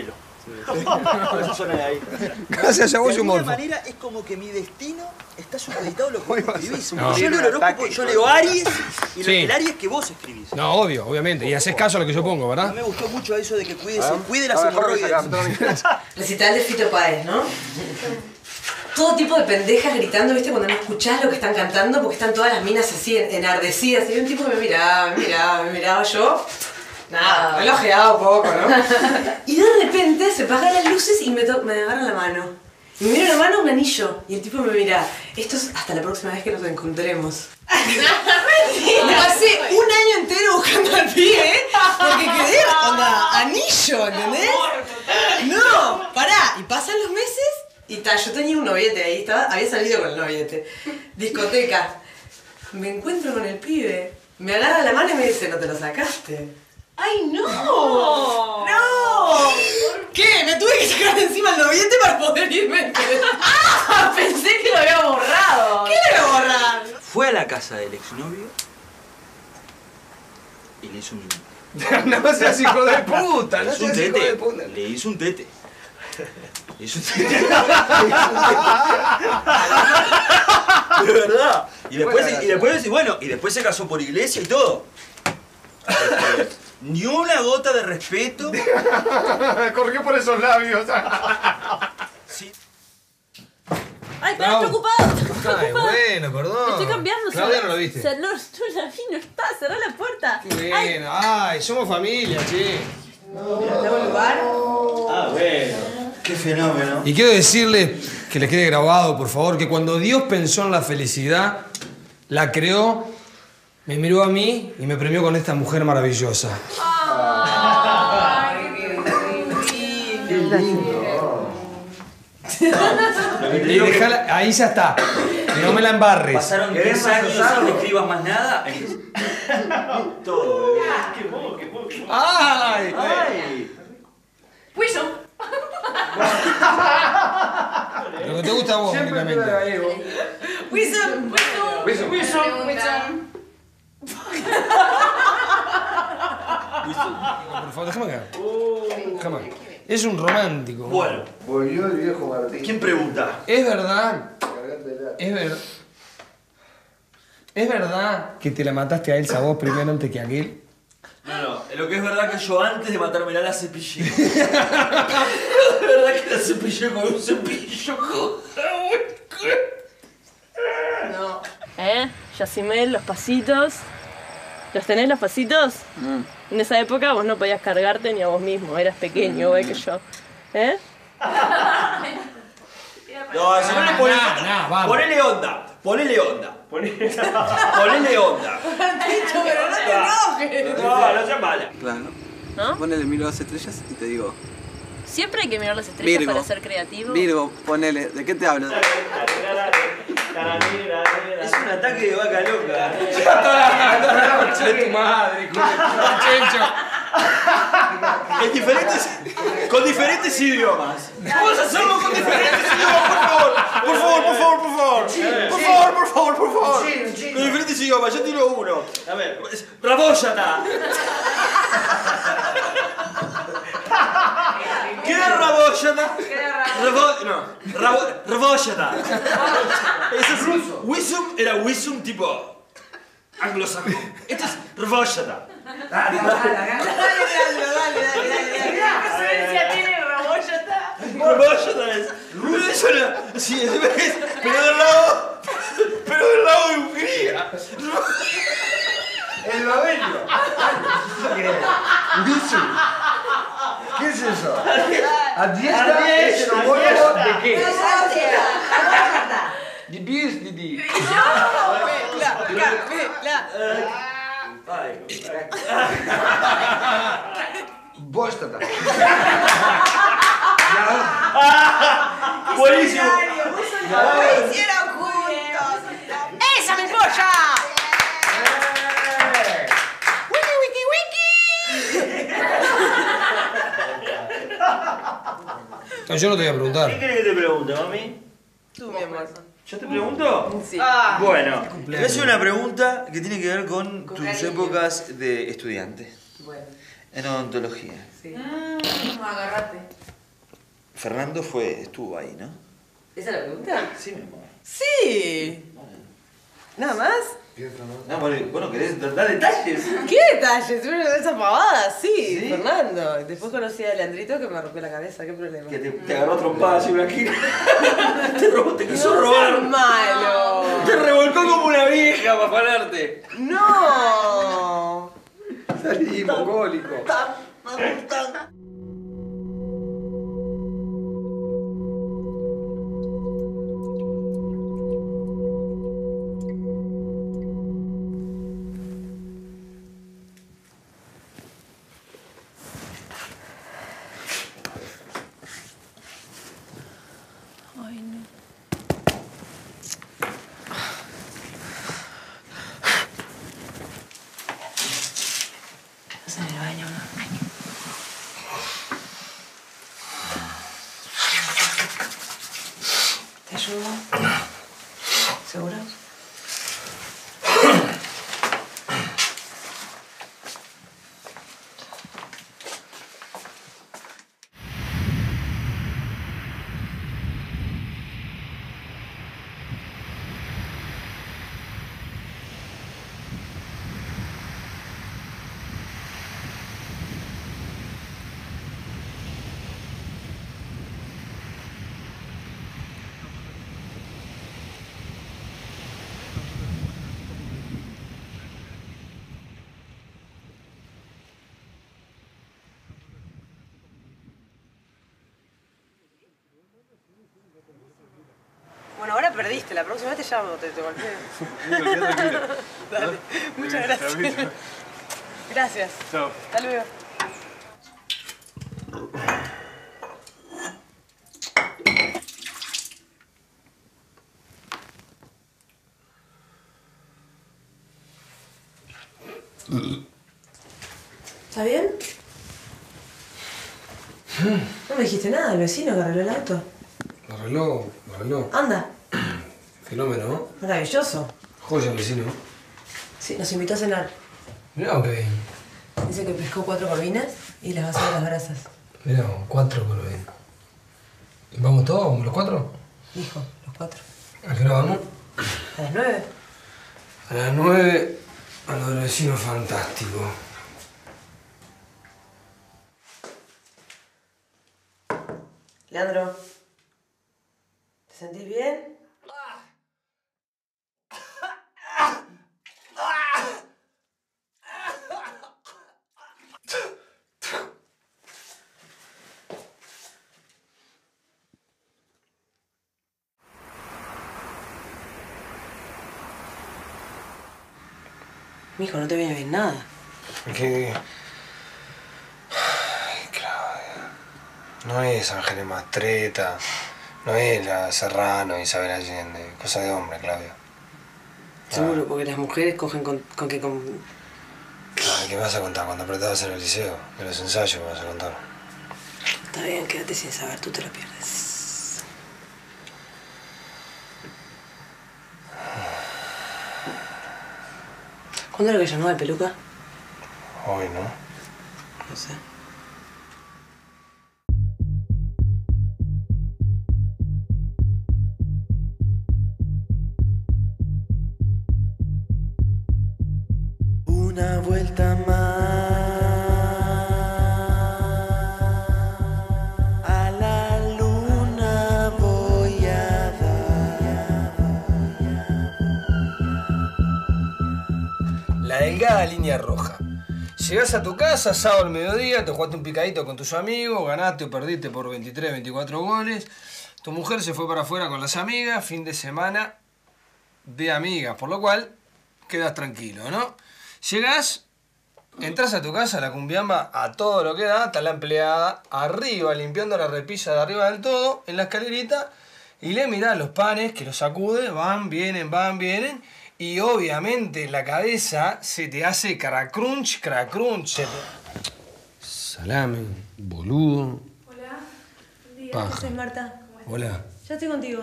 Eso suena de ahí. Gracias a vos y un De morfo. alguna manera es como que mi destino está supeditado a lo que vos escribís. No. Yo leo el horóscopo, yo leo Aries y Sí. el Aries que vos escribís. No, obvio, obviamente. Y haces caso a lo que yo pongo, ¿verdad? No me gustó mucho eso de que cuide las hemorroides. Recital de Fito Páez, ¿no? Todo tipo de pendejas gritando, ¿viste? Cuando no escuchás lo que están cantando, porque están todas las minas así enardecidas. Y hay un tipo que me miraba yo. Nada, me he ojeado un poco, ¿no? Y de repente se apagan las luces y me agarran la mano. Y me miro la mano un anillo. Y el tipo me mira, esto es hasta la próxima vez que nos encontremos. Me pasé un año entero buscando al pibe, porque quedé onda, anillo, ¿entendés? No, pará. Y pasan los meses y yo tenía un noviete ahí, había salido con el noviete. Discoteca. Me encuentro con el pibe, me agarra la mano y me dice, ¿no te lo sacaste? ¡Ay, no! ¡No! ¿Qué? Me tuve que sacar de encima el noviete para poder irme. ¡Ah! Pensé que lo había borrado. ¿Qué le voy a borrar? Fue a la casa del exnovio y le hizo un... No seas hijo de puta, no Le hizo un seas hijo de tete. puta. Le hizo un tete. Le hizo un tete. De verdad. Y después se casó por iglesia y todo. Ni una gota de respeto. Corrió por esos labios. Sí. Ay, pero está ocupado, Ay, bueno, perdón. Estoy cambiando. Claudia no lo viste. No la vi, no está. Cerrá la puerta. Qué bueno. Ay, somos familia, che. ¿Tengo lugar? Ah, bueno. Qué fenómeno. Y quiero decirle que le quede grabado, por favor, que cuando Dios pensó en la felicidad, la creó, me miró a mí y me premió con esta mujer maravillosa. Y dejala, ahí ya está. No me la embarres. Pasaron 10 años sin que escribas más nada. Todo, bebé. ¡Ay! ¡Ay! Fui yo. Lo que te gusta a vos, únicamente. Wisdom. Por favor, déjame acá. Déjame acá. Es un romántico. Bueno. Volvió el viejo Martín. ¿Quién pregunta? Es verdad. ¿Es verdad que te la mataste a Elsa vos primero antes que a aquel? No, lo que es verdad que yo antes de matármela la cepillé. Es verdad que la cepillé con un cepillo. No. Yacimel, los pasitos. ¿Los tenés los pasitos? En esa época vos no podías cargarte ni a vos mismo, eras pequeño, igual que yo. No, si no le pones. vamos. Ponele onda. Ponele onda. Dicho, pero no te enojes. No seas mala. Claro. ¿No? Ponele, miro las estrellas y te digo. Siempre hay que mirar las estrellas Virgo. para ser creativo. Virgo, ponele. ¿De qué te hablo? Es un ataque de vaca loca. De tu madre, Chencho. Con diferentes idiomas. Vamos a hacerlo con diferentes idiomas, por favor. Por favor. Con diferentes idiomas, yo tiro uno. A ver, Rabóyata. ¿Qué es Rabóyata? Rabóyata. Eso es ruso. Wisum era Wisum tipo anglosajón. Este es Rabóyata. Dale. ¿Qué tiene Raboyata? Rabóyata es una... Sí, es... Pero del lado de Hungría. El babelio. ¿Qué es eso? Adiesta es el homónimo de qué? De pies, Didi. Bóstata. Buenísimo. ¡Lo hicieron juntos! ¡Esa mi polla! No, yo no te voy a preguntar. ¿Qué querés que te pregunte, mami? Tú, mi amor. ¿Yo te pregunto? Sí. Bueno, te voy a hacer una pregunta que tiene que ver con tus épocas de estudiante. Bueno. En odontología. Sí. Agarrate. Fernando estuvo ahí, ¿no? ¿Esa es la pregunta? Sí, mi amor. ¡Sí! ¿Nada más? No, bueno, ¿querés dar detalles? ¿Qué detalles? Esa pavada, sí, Fernando. Después conocí a Leandrito que me rompió la cabeza, ¿qué problema? Que te agarró a trompadas y una esquina. Te quiso robar. ¡Malo! Te revolcó como una vieja para afanarte. ¡No! Salí, mongólico. Ay, no. Estás en el baño, ¿no? ¿Te ayudo? ¿Seguro? Bueno, ahora perdiste. La próxima vez te llamo, te golpeo. Dale. Muchas gracias. Gracias. Chao. Hasta luego. ¿Está bien? No me dijiste nada, el vecino que arregló el auto. Lo arregló. Anda. Fenómeno, ¿no? Maravilloso. Joya el vecino. Sí, nos invitó a cenar. Mirá, qué bien. Dice que pescó 4 corvinas y las va a hacer a las brasas. Mirá, 4 por bien. ¿Vamos todos? ¿Vamos los 4? Hijo, los 4. ¿A qué hora vamos? ¿A las 9? A las 9, a lo del vecino fantástico. Leandro, ¿te sentís bien? Mijo, no te viene bien nada. ¿Qué? Ay, Claudia. No es Ángeles Mastreta, no es la Serrano, Isabel Allende. Cosa de hombre, Claudia. Seguro, porque las mujeres cogen con que con... Ay, ¿qué me vas a contar? Cuando apretabas en el liceo, de los ensayos me vas a contar. Está bien, quédate sin saber, tú te lo pierdes. ¿Cuándo era que llamaba el peluca? Hoy, ¿no? No sé. Una vuelta más a la luna voy a dar. La delgada línea roja. Llegás a tu casa, sábado al mediodía, te jugaste un picadito con tus amigos, ganaste o perdiste por 23, 24 goles. Tu mujer se fue para afuera con las amigas, fin de semana de amigas, por lo cual quedas tranquilo, ¿no? Llegás, entras a tu casa, la cumbiamba a todo lo que da, está la empleada arriba, limpiando la repisa de arriba del todo, en la escalerita, y le mirás los panes que los sacude, van, vienen, y obviamente en la cabeza se te hace cracrunch. Salame, boludo. Hola, buen día. Paja. ¿Qué haces, Marta? Hola. Ya estoy contigo.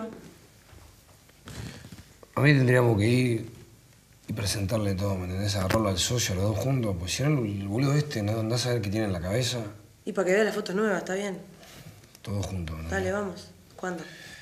A mí tendríamos que ir y presentarle todo, ¿me entendés? Agarrarlo al socio, a los dos juntos, pues si no el boludo este no andás a ver qué tiene en la cabeza. Y para que vea las fotos nuevas, está bien. Todos juntos, ¿no? Dale, vamos. ¿Cuándo?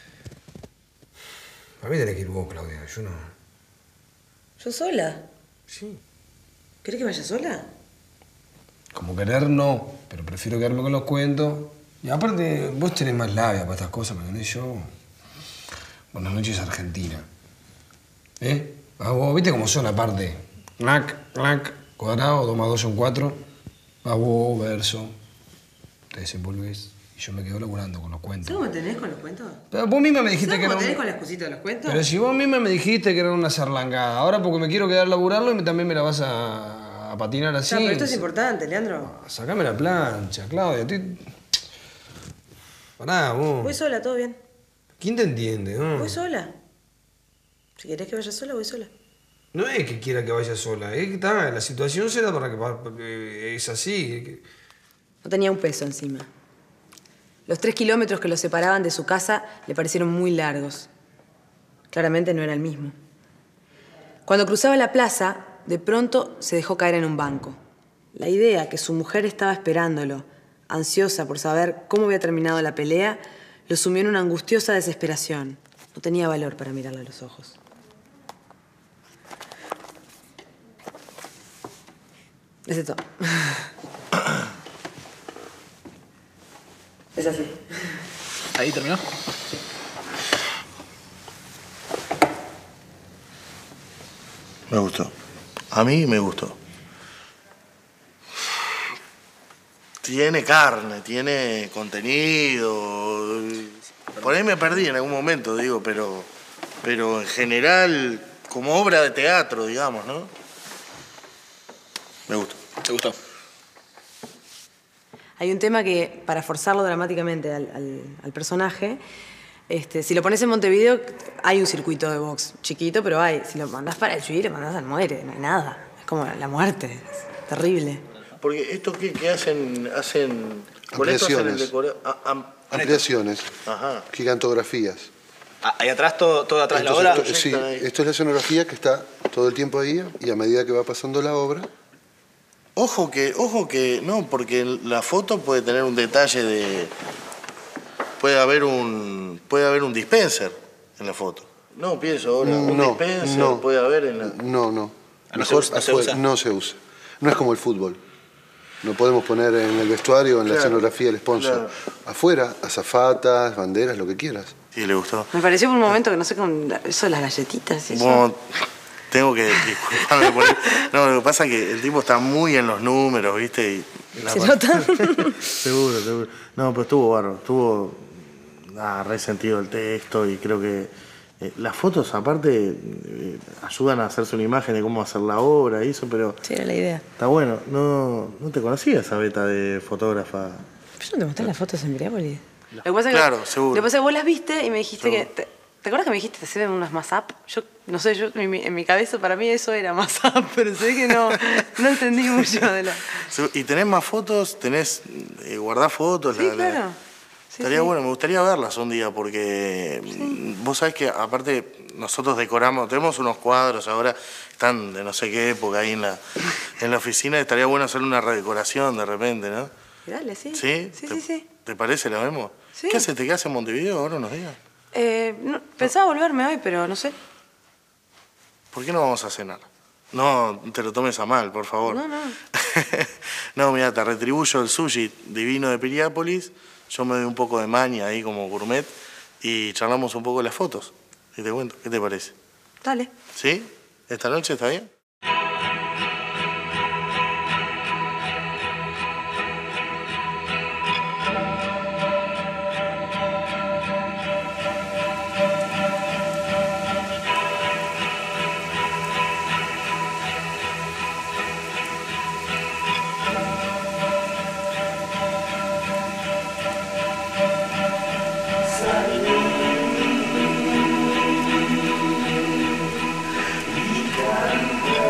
A mí tenés que ir vos, Claudia. Yo no. ¿Yo sola? Sí. ¿Querés que vaya sola? Como querer, no. Pero prefiero quedarme con los cuentos. Y aparte, vos tenés más labia para estas cosas, ¿me entendés? Yo... Buenas noches, Argentina. ¿Eh? Ah, vos viste cómo son, aparte. Clac, clac, cuadrado, 2 más 2 son 4. Ah, vos, verso. Te desenvolves y yo me quedo laburando con los cuentos. ¿Sabes cómo tenés con los cuentos? Pero vos misma me dijiste que era ¿Sabes cómo tenés un... con la excusita de los cuentos? Pero si vos misma me dijiste que era una zarlangada. Ahora porque me quiero quedar laburarlo y también me la vas a patinar así. Ya, pero esto es importante, Leandro. Sacame la plancha, Claudia. Pará, vos. Voy sola, todo bien. ¿Quién te entiende, no? Voy sola. Si querés que vaya sola, voy sola. No es que quiera que vaya sola, es que está, la situación se da porque es así. No tenía un peso encima. Los 3 kilómetros que lo separaban de su casa le parecieron muy largos. Claramente no era el mismo. Cuando cruzaba la plaza, de pronto se dejó caer en un banco. La idea que su mujer estaba esperándolo, ansiosa por saber cómo había terminado la pelea, lo sumió en una angustiosa desesperación. No tenía valor para mirarle a los ojos. Es esto. Es así. ¿Ahí terminó? Me gustó. A mí me gustó. Tiene carne, tiene contenido. Por ahí me perdí en algún momento, digo, pero en general, como obra de teatro, digamos, ¿no? Me gustó. ¿Te gustó? Hay un tema que, para forzarlo dramáticamente al personaje, si lo pones en Montevideo, hay un circuito de box chiquito, pero hay. Si lo mandás para el Chuy, lo mandás al Muere, no hay nada. Es como la muerte, es terrible. Porque esto que hacen con esto hacen el decorado. Ampliaciones, Ajá. gigantografías. Ahí atrás, todo atrás de la obra. Sí, esto es la escenografía que está todo el tiempo ahí y a medida que va pasando la obra. Ojo que no, porque la foto puede tener un detalle de. Puede haber un dispenser en la foto. No, pienso ahora, un dispenser puede haber en la. No. Mejor afuera, no se usa. No es como el fútbol. No podemos poner en el vestuario, en la escenografía el sponsor. Afuera, azafatas, banderas, lo que quieras. Sí, le gustó. Me pareció por un momento que no sé con eso de las galletitas y eso. Bueno, tengo que disculparme por eso. No, lo que pasa es que el tipo está muy en los números, ¿viste? Y ¿Se nota? Seguro. No, pero estuvo bárbaro. Estuvo resentido el texto y creo que las fotos, aparte, ayudan a hacerse una imagen de cómo hacer la obra y eso, pero... Sí, era la idea. Está bueno. No te conocía esa beta de fotógrafa. Yo no te mostré las fotos en Miriápolis. Lo que pasa seguro. Lo que pasa es que vos las viste y me dijiste que... ¿Te acuerdas que me dijiste que se ven unas más up? Yo, no sé, en mi cabeza para mí eso era más up, pero sé que no entendí mucho de la... ¿Y tenés más fotos? ¿Tenés guardar fotos? Sí, claro. Estaría bueno, me gustaría verlas un día porque vos sabés que aparte nosotros decoramos, tenemos unos cuadros ahora, están de no sé qué época ahí en la oficina, estaría bueno hacer una redecoración de repente, ¿no? Dale, sí. ¿Sí? Sí. ¿Te parece? ¿La vemos? Sí. ¿Qué haces? ¿Te quedas en Montevideo ahora unos días? Pensaba volverme hoy, pero no sé. ¿Por qué no vamos a cenar? No te lo tomes a mal, por favor. No. No, mira, te retribuyo el sushi divino de Piriápolis. Yo me doy un poco de maña ahí como gourmet y charlamos un poco de las fotos. Y te cuento, ¿qué te parece? Dale. ¿Sí? ¿Esta noche está bien? Y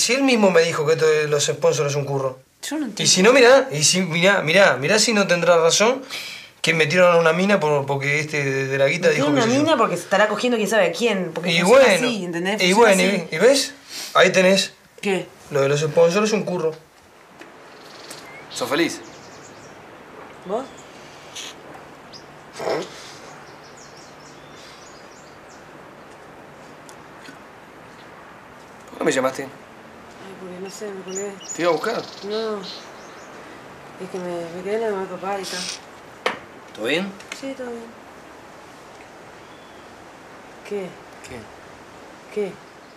si él mismo me dijo que esto de los sponsors es un curro. Yo no entiendo. Y si no, mirá si no tendrá razón que metieron a una mina porque de la guita dijo que una mina porque se estará cogiendo quién sabe a quién. Porque y funciona bueno, así, ¿entendés? y Funciona bueno, así. ¿y ves? Ahí tenés. ¿Qué? Lo de los sponsors es un curro. ¿Sos feliz? ¿Vos? ¿Por qué me llamaste? Ay, porque no sé, me colgué. ¿Te iba a buscar? No. Es que me quedé en la de mi papá y tal. ¿Todo bien? Sí, todo bien. ¿Qué? ¿Qué? ¿Qué?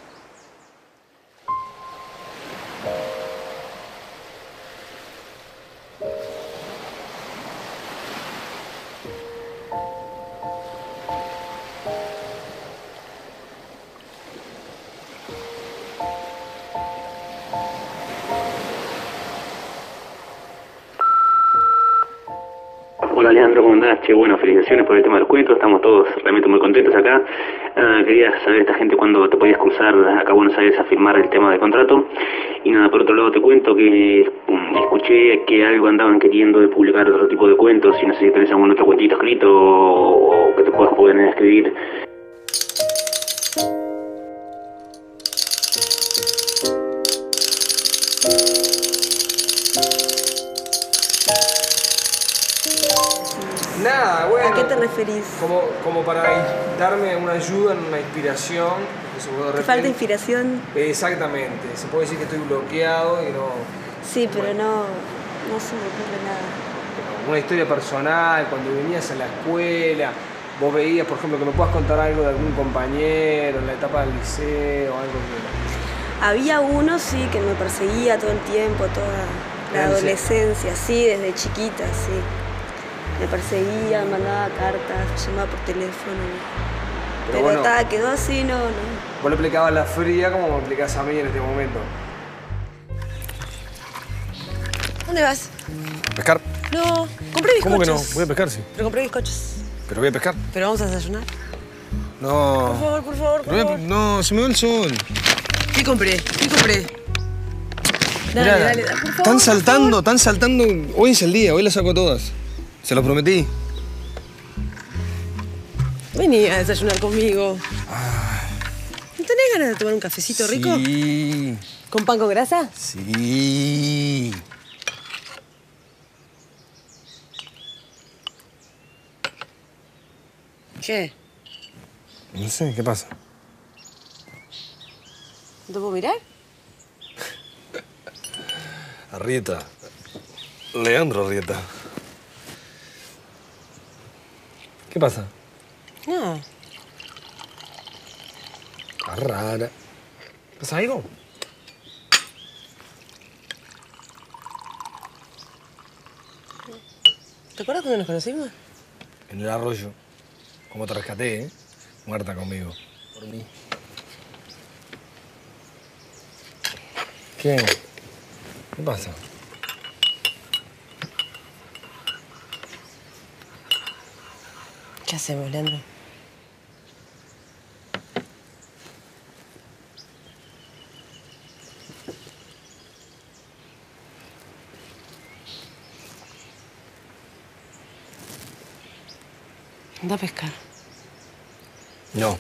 Hola Leandro, ¿cómo andás? Che, bueno, felicitaciones por el tema del cuento, estamos todos realmente muy contentos acá. Quería saber esta gente cuándo te podías cruzar acá a Buenos Aires a firmar el tema del contrato. Y nada, por otro lado te cuento que escuché que algo andaban queriendo de publicar otro tipo de cuentos, y no sé si tenés algún otro cuentito escrito o que te pueden escribir. Nada, bueno. ¿A qué te referís? Como para darme una ayuda, una inspiración. ¿Te falta inspiración? Exactamente. Se puede decir que estoy bloqueado y no... Sí, pero no se me ocurre nada. Una historia personal, cuando venías a la escuela, vos veías, por ejemplo, que me puedas contar algo de algún compañero en la etapa del liceo, algo que... Había uno, sí, que me perseguía todo el tiempo, toda la adolescencia, sí, desde chiquita, sí. Me perseguía, me mandaba cartas, llamaba por teléfono. Pero bueno, quedó así, no. Vos le aplicabas la fría como me aplicás a mí en este momento. ¿Dónde vas? ¿Pescar? No, compré bizcochos. ¿Cómo que no? Voy a pescar, sí. Pero compré bizcochos. ¿Pero voy a pescar? ¿Pero vamos a desayunar? No. Por favor. No, se me va el sol. ¿Qué compré? Dale, por favor. Están saltando. Hoy es el día, hoy las saco todas. Se lo prometí. Vení a desayunar conmigo. ¿No tenés ganas de tomar un cafecito rico? Sí. ¿Con pan con grasa? Sí. ¿Qué? No sé, ¿qué pasa? ¿No te puedo mirar? Arrieta. Leandro Arrieta. ¿Qué pasa? No. Está rara. ¿Pasa algo? ¿Te acuerdas cuando nos conocimos? En el arroyo. Como te rescaté, ¿eh? Muerta conmigo. Por mí. ¿Qué? ¿Qué pasa? ¿Qué hacemos, Leandro? Anda a pescar. No.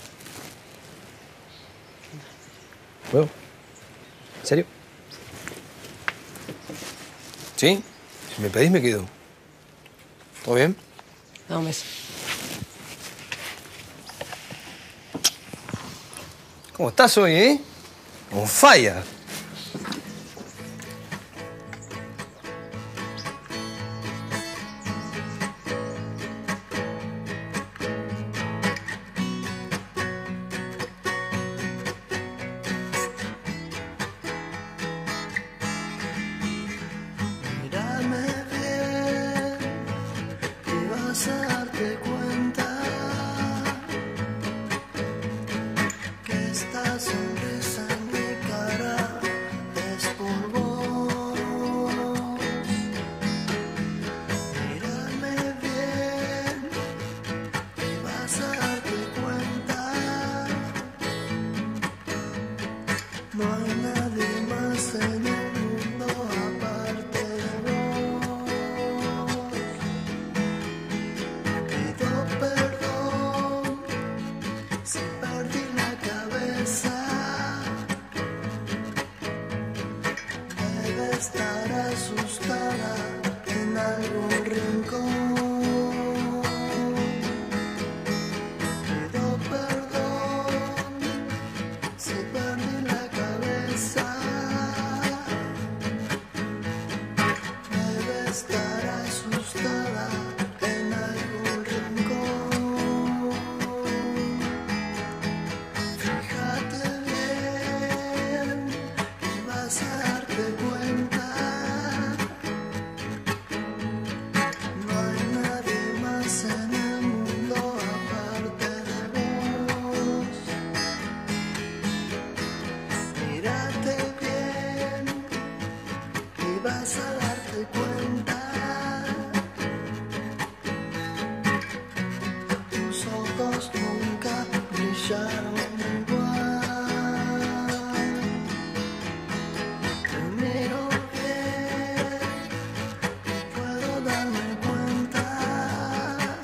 ¿Puedo? ¿En serio? ¿Sí? Si me pedís, me quedo. ¿Todo bien? Da un beso. ¿Cómo estás hoy, eh? On fire. Mírame bien y vas a darte cuenta que esta sonrisa en mi cara ya no igual. Te miro bien, puedo darme cuenta.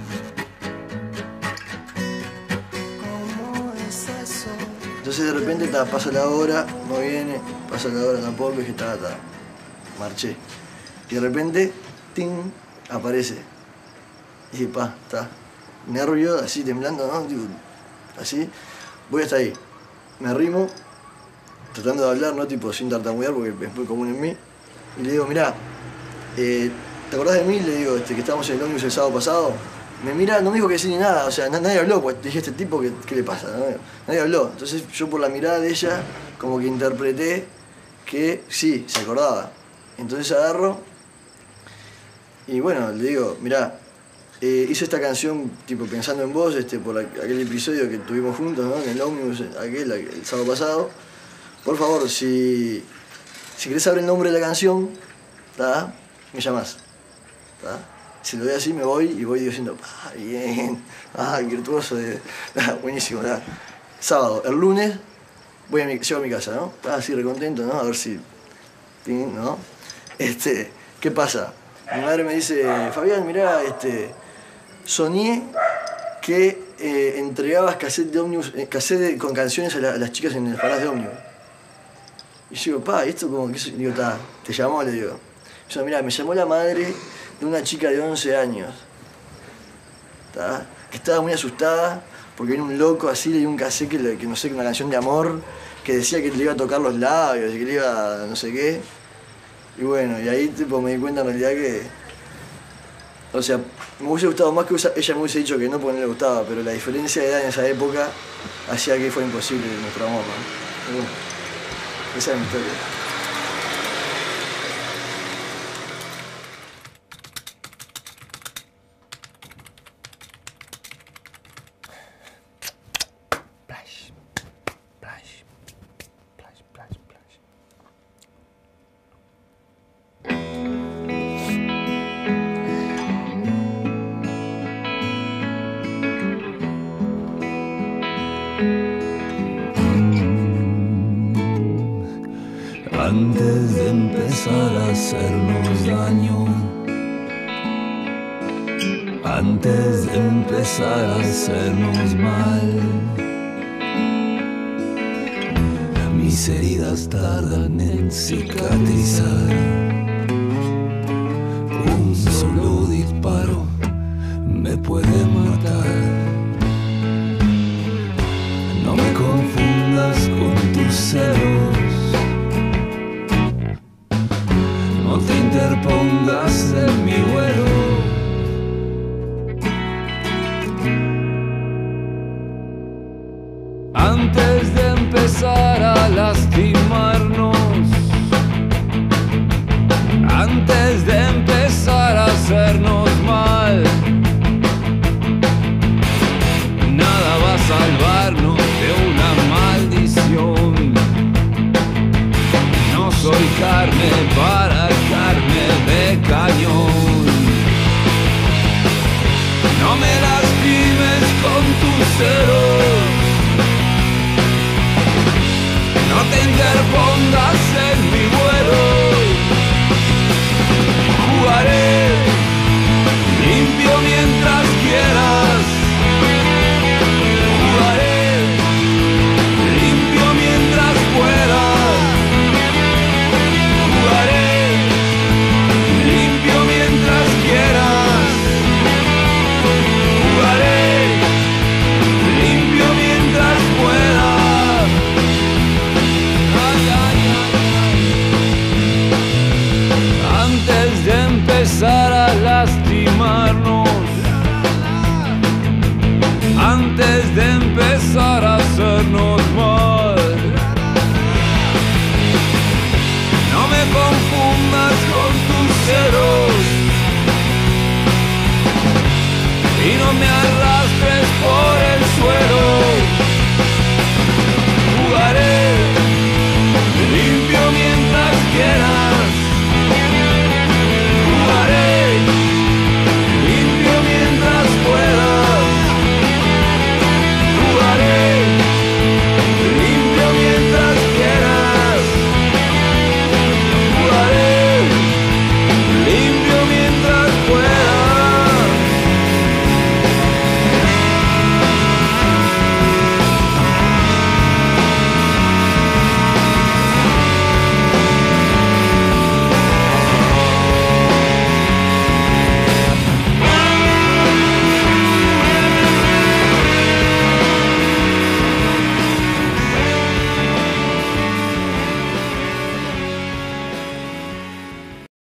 ¿Cómo es eso? Entonces de repente pasa la hora, no viene, pasa la hora tampoco, y dije, marché. Y de repente, ¡ting!, aparece. Y dije, está. Nervio, así temblando, ¿no? Digo, así, voy hasta ahí. Me arrimo, tratando de hablar, ¿no? Tipo, sin tartamudear, porque es muy común en mí. Y le digo, mirá, ¿te acordás de mí? Le digo, que estábamos en el ómnibus el sábado pasado. Me mira, no me dijo que sí ni nada, o sea, nadie habló, pues dije, este tipo, ¿qué le pasa? Nadie habló. Entonces yo por la mirada de ella, como que interpreté que sí, se acordaba. Entonces agarro y bueno, le digo, mirá, hice esta canción tipo pensando en vos, por aquel episodio que tuvimos juntos, ¿no? En el ómnibus, el sábado pasado. Por favor, si querés saber el nombre de la canción, ¿tá? Me llamás, ¿tá? Si lo doy así me voy y voy diciendo, bien, virtuoso, buenísimo, ¿tá? Sábado, el lunes llego a mi casa, ¿no? Estaba así recontento, ¿no? A ver si, ¿no? ¿Qué pasa? Mi madre me dice, Fabián, mirá, soñé que entregabas cassette de ómnibus, con canciones a las chicas en las paradas de ómnibus. Y yo digo, ¿y esto como que? Digo, ¿te llamó? Le digo. Yo, mirá, me llamó la madre de una chica de 11 años, que estaba muy asustada porque vino un loco así, le dio un cassette que no sé, una canción de amor, que decía que le iba a tocar los labios, que le iba a no sé qué. Y bueno, y ahí tipo, me di cuenta en realidad que, o sea, me hubiese gustado más que ella me hubiese dicho que no porque no le gustaba, pero la diferencia de edad en esa época hacía que fuera imposible nuestro amor, ¿no? Pero bueno, esa es mi historia. Antes de empezar a hacernos daño, antes de empezar a hacernos mal, mis heridas tardan en cicatrizar. Un solo disparo me puede matar. No me confundas con tus celos, no te interpongas en mi vuelo. Antes de empezar a lastimarnos, antes de empezar a hacernos mal, nada va a salvarnos de una maldición. No soy carne para carne de cañón. No me lastimes con tus celos, no te interpongas en mi vuelo. Jugaré limpio mientras quieras. Jugaré limpio mientras pueda. Jugaré limpio mientras quieras. Jugaré limpio mientras pueda. Antes de empezar a lastimarnos, antes de empezar